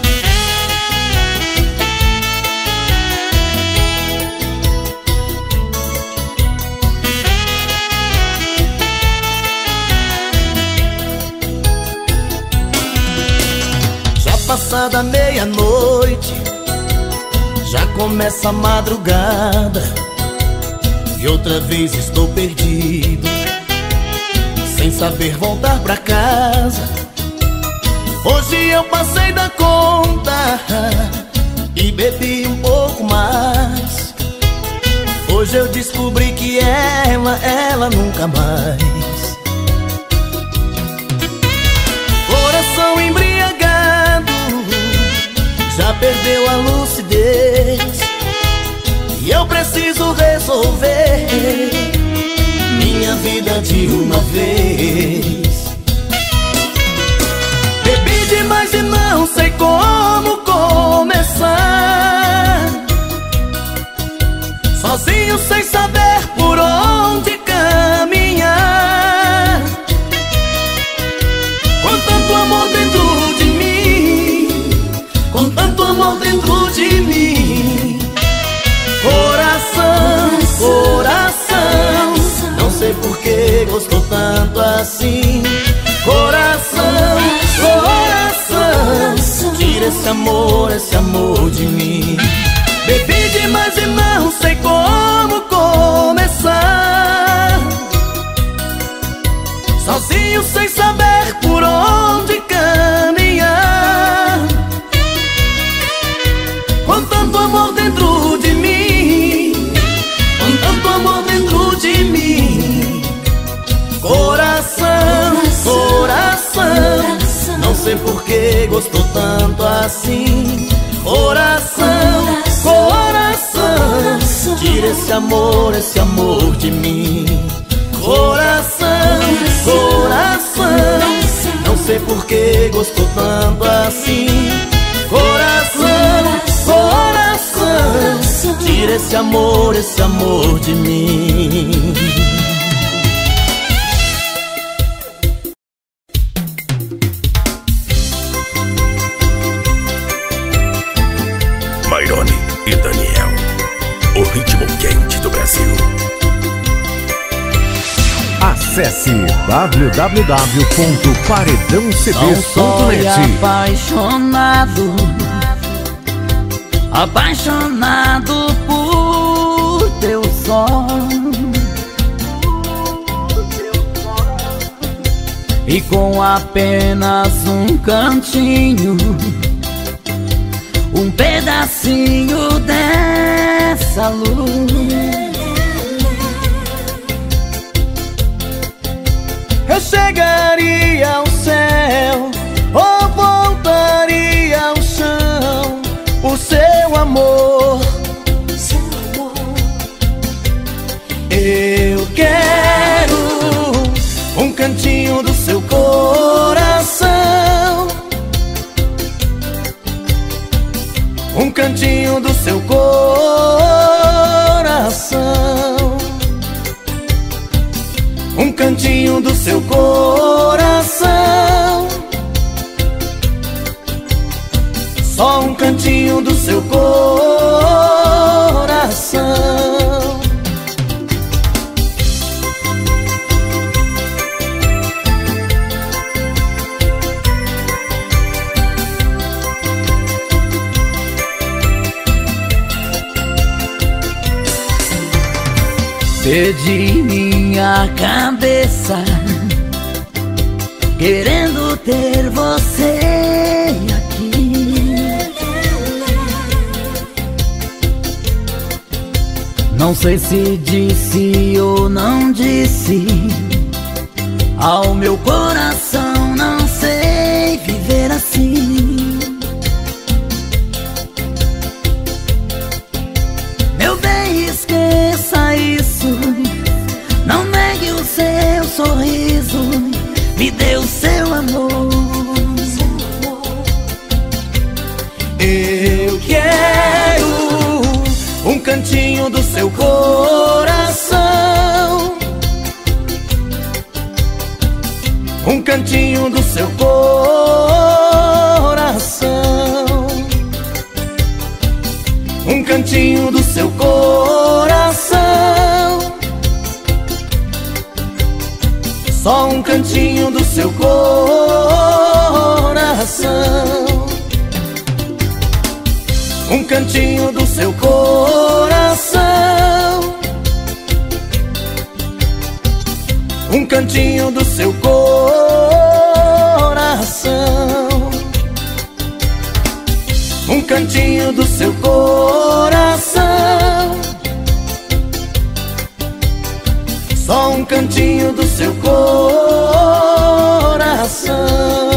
Speaker 4: Já passada meia-noite, já começa a madrugada, e outra vez estou perdido, sem saber voltar pra casa.
Speaker 3: Hoje eu passei da conta e bebi um pouco mais. Hoje eu descobri que ela nunca mais. Coração embriagado, já perdeu a lucidez. E eu preciso resolver minha vida de uma vez. Bebi demais e não sei como começar, sozinho sem saber por onde caminhar. Com tanto amor dentro de mim, com tanto amor dentro de mim. Coração, coração, não sei por que gostou tanto assim. Coração, coração, tira esse amor de mim. Bebi demais e não sei como começar, sozinho sem saber por onde caminhar. Com tanto amor dentro de mim, com tanto amor dentro de mim. Coração, coração, não sei por que gostou tanto assim. Coração, coração, tira esse amor de mim. Coração, coração, não sei por que gostou tanto assim. Coração, coração, tira esse amor de mim.
Speaker 1: Mairone e Daniel, o ritmo quente do Brasil.
Speaker 2: Acesse www.paredãocds.net.
Speaker 6: Sou apaixonado, apaixonado por teu sol. E com apenas um cantinho, um pedacinho dessa luz,
Speaker 3: eu chegaria ao céu ou voltaria ao chão por seu amor. Eu quero um cantinho do seu coração, um cantinho do seu coração, um cantinho do seu coração, só um cantinho do seu coração.
Speaker 6: Perdi minha cabeça querendo ter você aqui. Não sei se disse ou não disse ao meu coração, não sei viver assim. Meu bem, esqueça isso, não negue o seu sorriso, me dê o seu amor.
Speaker 3: Eu quero um cantinho do seu coração, um cantinho do seu coração, um cantinho do seu coração, só um cantinho do seu coração, um cantinho do seu coração, um cantinho do seu coração, seu coração. Só um cantinho do seu coração.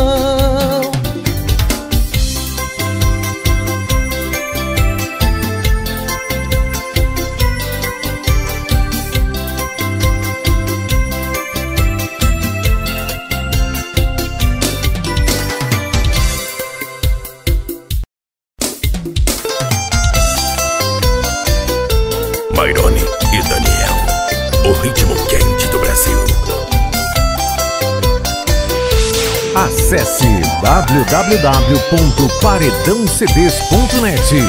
Speaker 1: Mairone e Daniel, o ritmo quente do Brasil.
Speaker 2: Acesse www.paredãocds.net.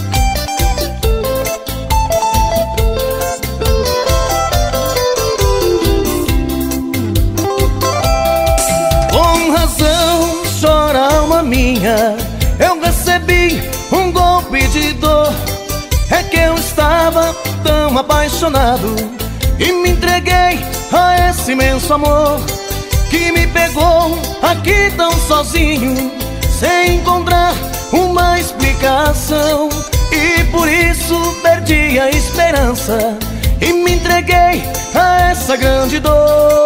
Speaker 3: Com razão chora alma minha, eu recebi um golpe de dor. É que eu estava tão apaixonado e me entreguei a esse imenso amor que me pegou aqui tão sozinho, sem encontrar uma explicação. E por isso perdi a esperança e me entreguei a essa grande dor.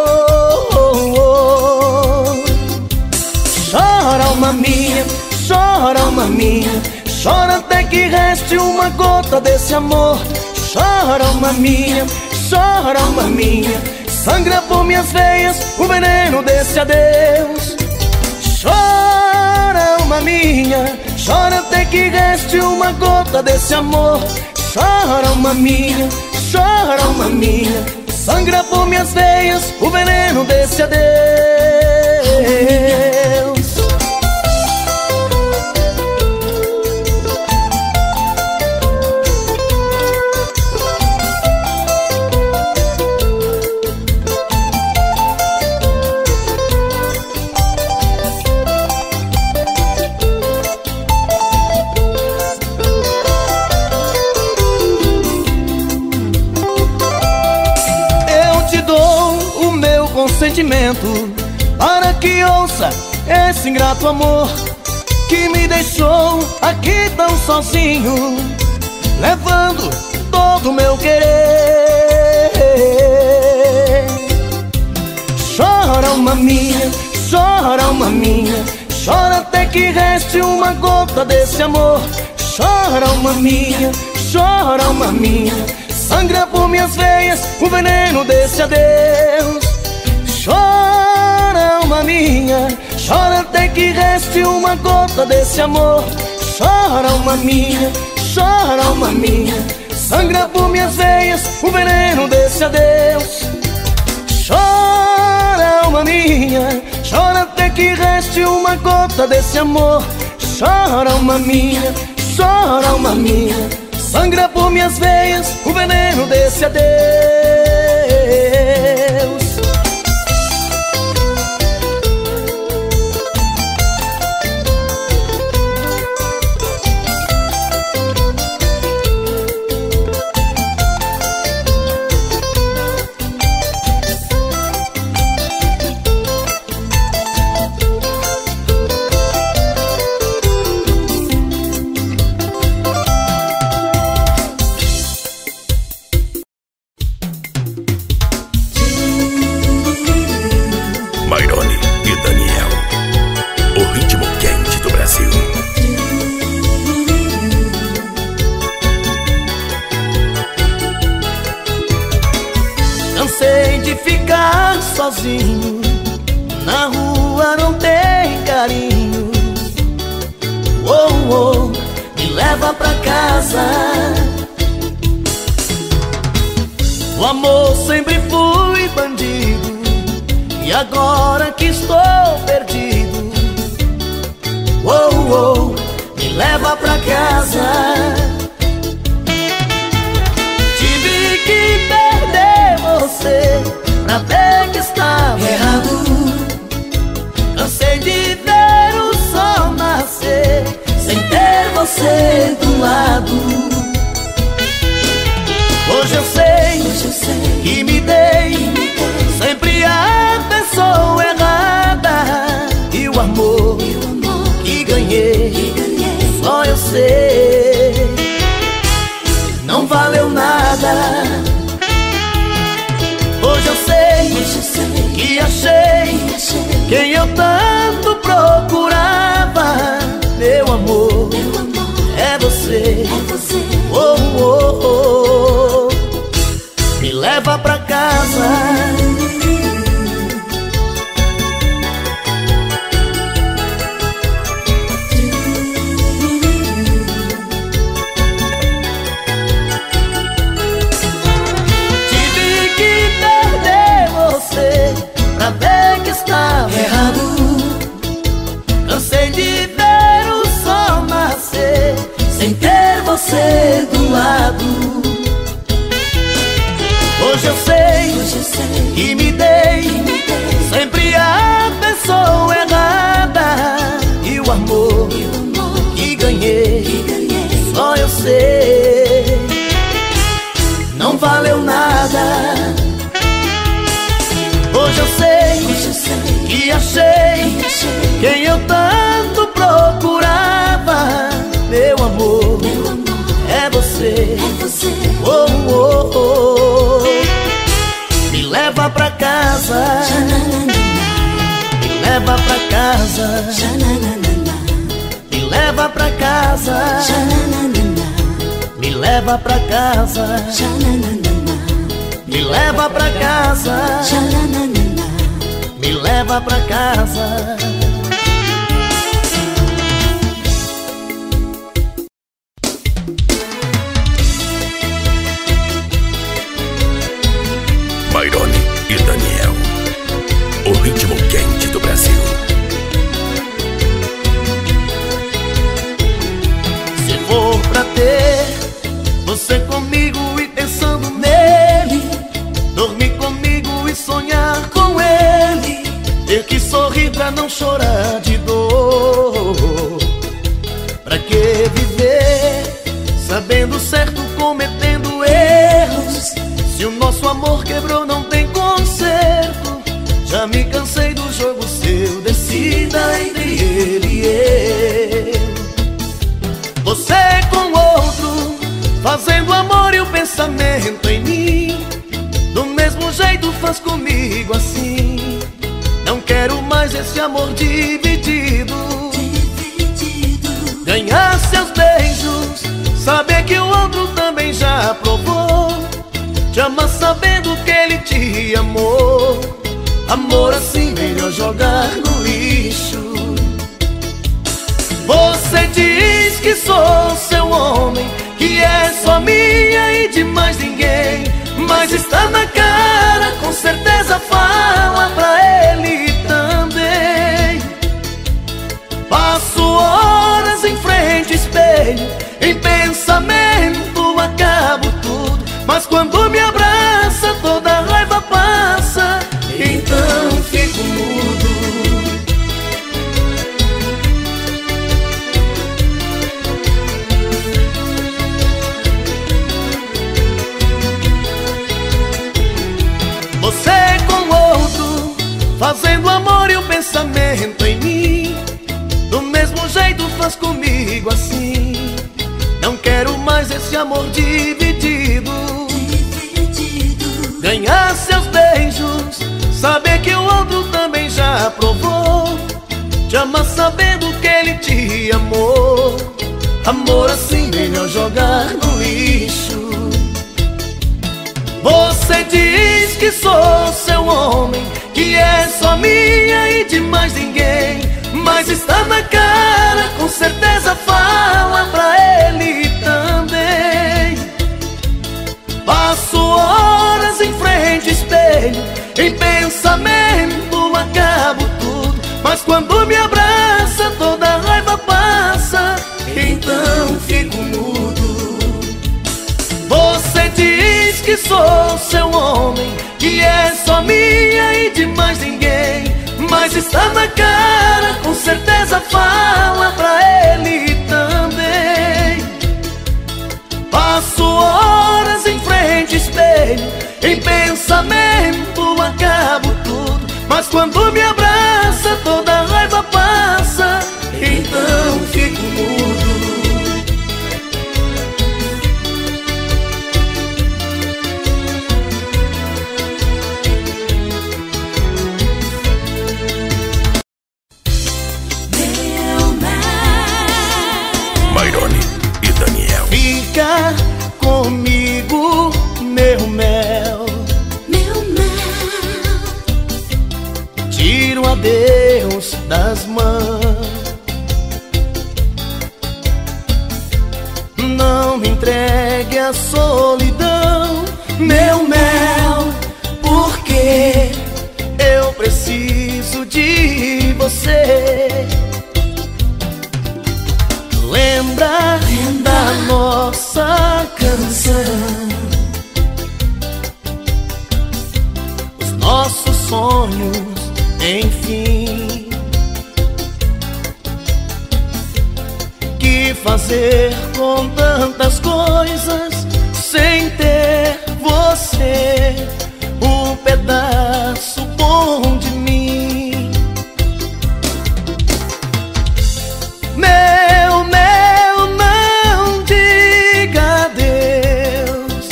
Speaker 3: Chora alma minha, chora alma minha, chora até que reste uma gota desse amor. Chora alma minha, chora alma minha, sangra por minhas veias o veneno desse adeus. Chora alma minha, chora até que reste uma gota desse amor. Chora alma minha, chora alma minha, sangra por minhas veias o veneno desse adeus. Sentimento para que ouça esse ingrato amor que me deixou aqui tão sozinho, levando todo o meu querer. Chora alma minha, chora alma minha, chora até que reste uma gota desse amor. Chora alma minha, chora alma minha, sangra por minhas veias o veneno desse adeus. Chora alma minha, chora até que reste uma gota desse amor. Chora alma minha, chora alma minha, sangra por minhas veias o veneno desse adeus. Chora alma minha, chora até que reste uma gota desse amor. Chora alma minha, chora alma minha, sangra por minhas veias o veneno desse adeus.
Speaker 1: Mairone e Daniel, o ritmo quente do Brasil.
Speaker 3: Cansei de ficar sozinho, na rua não tem carinho. Oh, oh, me leva pra casa. O amor sempre fui bandido, e agora que estou perdido, oh, oh, me leva pra casa. Tive que perder você pra ver que estava errado. Cansei de ver o sol nascer sem ter você do lado. Hoje eu sei que me dei sempre a pessoa errada, e o amor que ganhei só eu sei.
Speaker 4: valeu nada. Hoje eu sei que achei quem eu tanto procurava. Meu amor, é você. Oh, oh, oh. Me leva pra casa. Pra ver que estava errado. Cansei de ver o sol nascer sem ter você do lado. Hoje eu sei que me dei sempre a pessoa errada. E o amor que ganhei só eu sei. Não valeu nada. Hoje eu sei que achei quem eu tanto procurava. Meu amor, é você. Oh, oh, oh. Me leva pra casa. Me leva pra casa. Me leva pra casa. Me leva pra casa. Me leva pra casa. Me leva pra casa.
Speaker 1: Mairone e Daniel, o ritmo quente do Brasil.
Speaker 4: Se for pra ter você comigo e pensando nele, dormir comigo e sonhar com ele, ter que sorrir pra não chorar de dor. Pra que viver sabendo certo, cometendo erros? Se o nosso amor quebrou, não tem conserto. Já me cansei do jogo seu, decida entre ele e eu. Você com outro, fazendo amor e o pensamento em mim. Do mesmo jeito faz comigo assim. Não quero mais esse amor dividido. Ganhar seus beijos, saber que o outro também já provou. Te amar sabendo que ele te amou. Amor assim melhor jogar no lixo. Você diz que sou seu homem, que é só minha e de mais ninguém. Mas está na cara, com certeza fala pra ele também. Passo horas em frente ao espelho, em pensamento acabo tudo. Mas quando me abraça, toda a raiva passa. Então fico mudo. Você com outro, fazendo amor e o pensamento em mim. Do mesmo jeito faz comigo assim. Não quero mais esse amor dividido. Ganhar seus beijos, saber que o outro também já provou. Te amar sabendo que ele te amou. Amor assim melhor jogar no lixo. Você diz que sou seu homem, que é só minha e de mais ninguém. Mas está na cara, com certeza fala pra ele também. Passo horas em frente ao espelho, em pensamento acabo tudo. Mas quando me abraça, toda a raiva passa. Então fico mudo. Você diz que sou seu homem, que é só minha e de mais ninguém. Mas está na cara, com certeza fala pra ele também. Passo horas em frente ao espelho, em pensamento acabo tudo. Mas quando me abraça, toda a raiva passa. Então fico mudo.
Speaker 3: comigo, meu mel.
Speaker 5: Meu mel.
Speaker 3: Tira o adeus das mãos. Não me entregue à solidão, meu mel, porque eu preciso de você. Lembra da nossa canção, os nossos sonhos, enfim. Que fazer com tantas coisas sem ter você, um pedaço bom de mim. Meu mel, não diga adeus.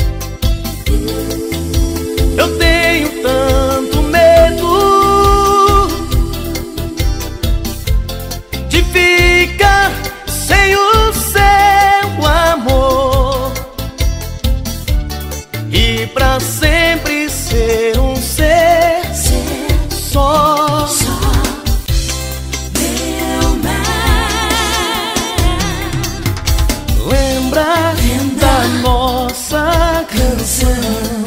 Speaker 3: Eu tenho tanto medo de ficar sem o seu amor e pra sempre ser um ser só.
Speaker 5: Meu mel.
Speaker 3: Lembra da nossa canção,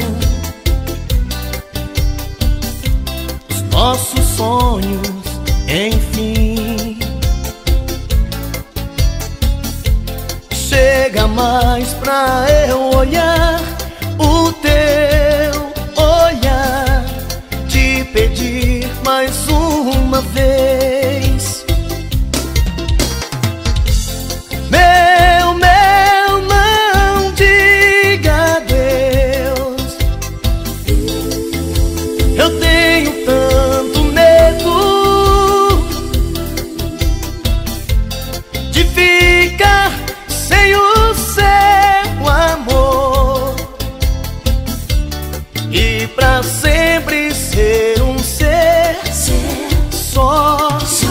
Speaker 3: os nossos sonhos, enfim. Chega mais pra eu olhar o teu olhar, te pedir mais uma vez. Meu mel, não diga adeus. Eu tenho tanto medo de ficar sem o seu amor e pra sempre ser um ser só.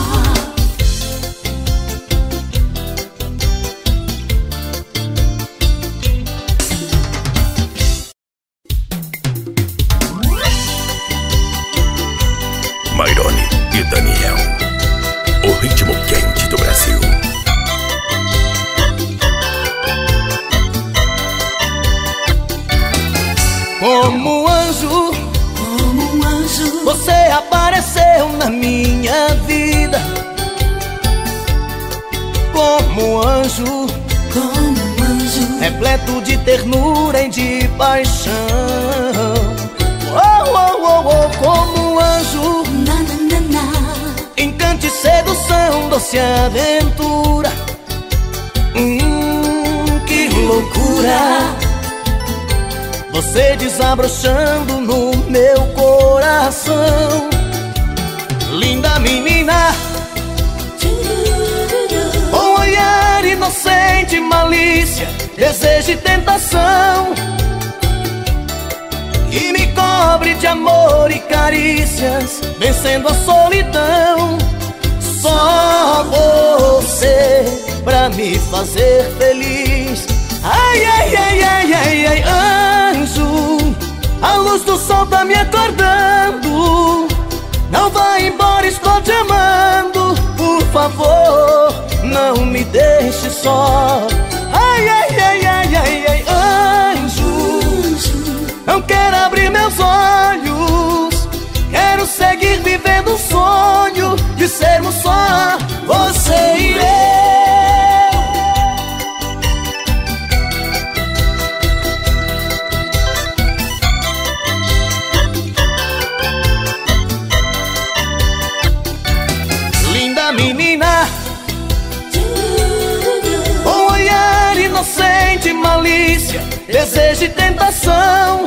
Speaker 1: Mairone e Daniel, o ritmo quente do Brasil.
Speaker 3: Como um anjo, você apareceu na minha vida. Como um anjo, repleto de ternura e de paixão. Oh, oh, oh, oh, como um anjo, encanto e sedução, doce aventura. Que loucura, você desabrochando no meu coração. Linda menina, com olhar inocente, malícia, desejo e tentação, que me cobre de amor e carícias, vencendo a solidão. Só você pra me fazer feliz. Ai, ai, ai, ai, ai, ai, anjo, a luz do sol tá me acordando. Não vai embora, estou te amando. Por favor, não me deixe só. Ai, ai, ai, ai, ai, ai, anjo, não quero abrir meus olhos. Quero seguir vivendo o sonho de sermos só você e eu. Menina, com olhar inocente, malícia, desejo e tentação,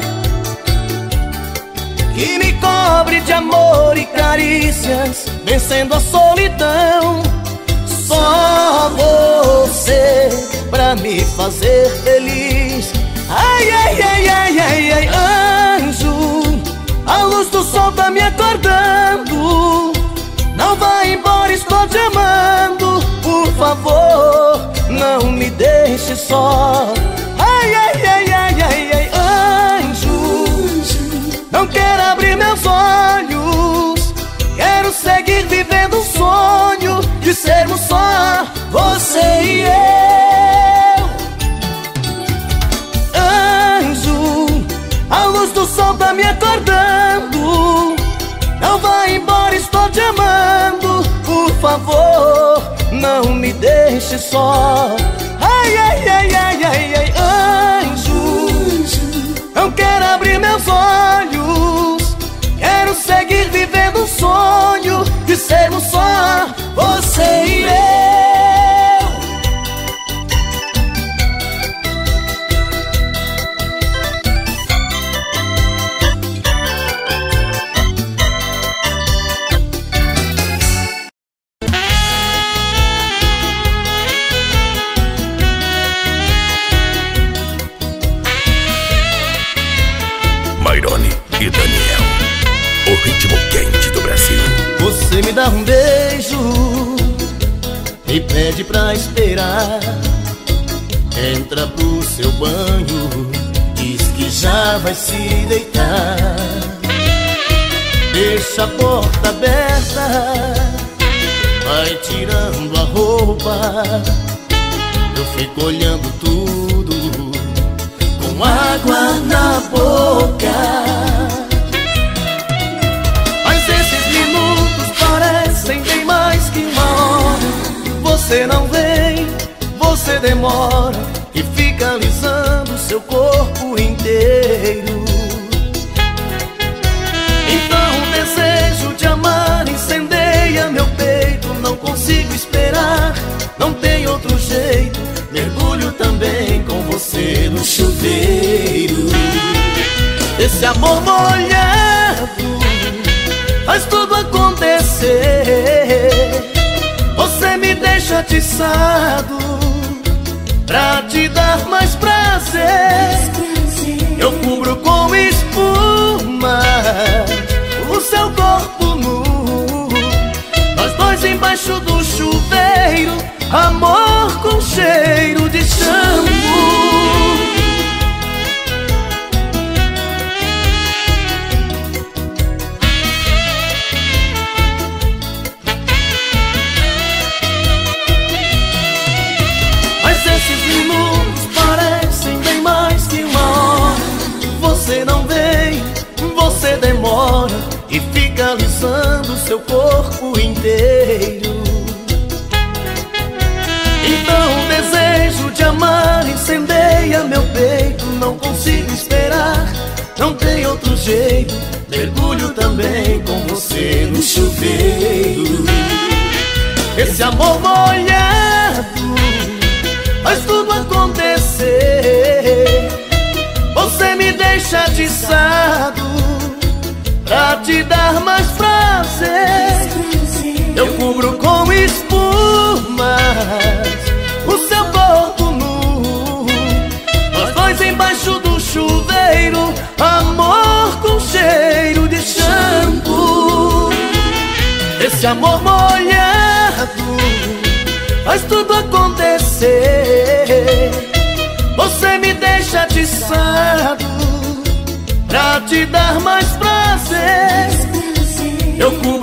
Speaker 3: que me cobre de amor e carícias, vencendo a solidão. Só você pra me fazer feliz. Ai, ai, ai, ai, ai, ai, anjo, a luz do sol tá me acordando. Não vai embora, estou te amando. Por favor, não me deixe só. Ai, ai, ai, você e eu. Anjo, a luz do sol tá me acordando. Não vai embora, estou te amando. Por favor, não me deixe só. Ai, ai, ai, ai, ai, ai. Anjo, não quero abrir meus olhos. Quero seguir vivendo um sonho de sermos só você e eu.
Speaker 1: Mairone e Daniel, o ritmo quente do Brasil.
Speaker 3: Você me dá um beijo e pede pra esperar. Entra pro seu banho, diz que já vai se deitar. Deixa a porta aberta, vai tirando a roupa. Eu fico olhando tudo com água na boca. Mas esses minutos parecem bem mais que uma hora. Você não vem, você demora e fica alisando seu corpo inteiro. Então o desejo de amar incendeia meu peito. Não consigo esperar, não tem outro jeito. Mergulho também com você no chuveiro. Esse amor molhado faz tudo acontecer. Você me deixa atiçado pra te dar mais prazer. Eu cubro com espuma o seu corpo nu. Nós dois embaixo do chuveiro, amor com cheiro de shampoo. Mas esses minutos parecem bem mais que uma hora. Você não vem, você demora e fica alisando seu corpo inteiro. Então o desejo de amar incendeia meu peito. Não consigo esperar, não tem outro jeito. Mergulho também com você no chuveiro. Esse amor molhado faz tudo acontecer. Você me deixa atiçado pra te dar mais prazer. Eu cubro com espumas o seu corpo nu. Nós dois embaixo do chuveiro, amor com cheiro de shampoo. Esse amor molhado faz tudo acontecer. Você me deixa atiçado pra te dar mais prazer. Eu cubro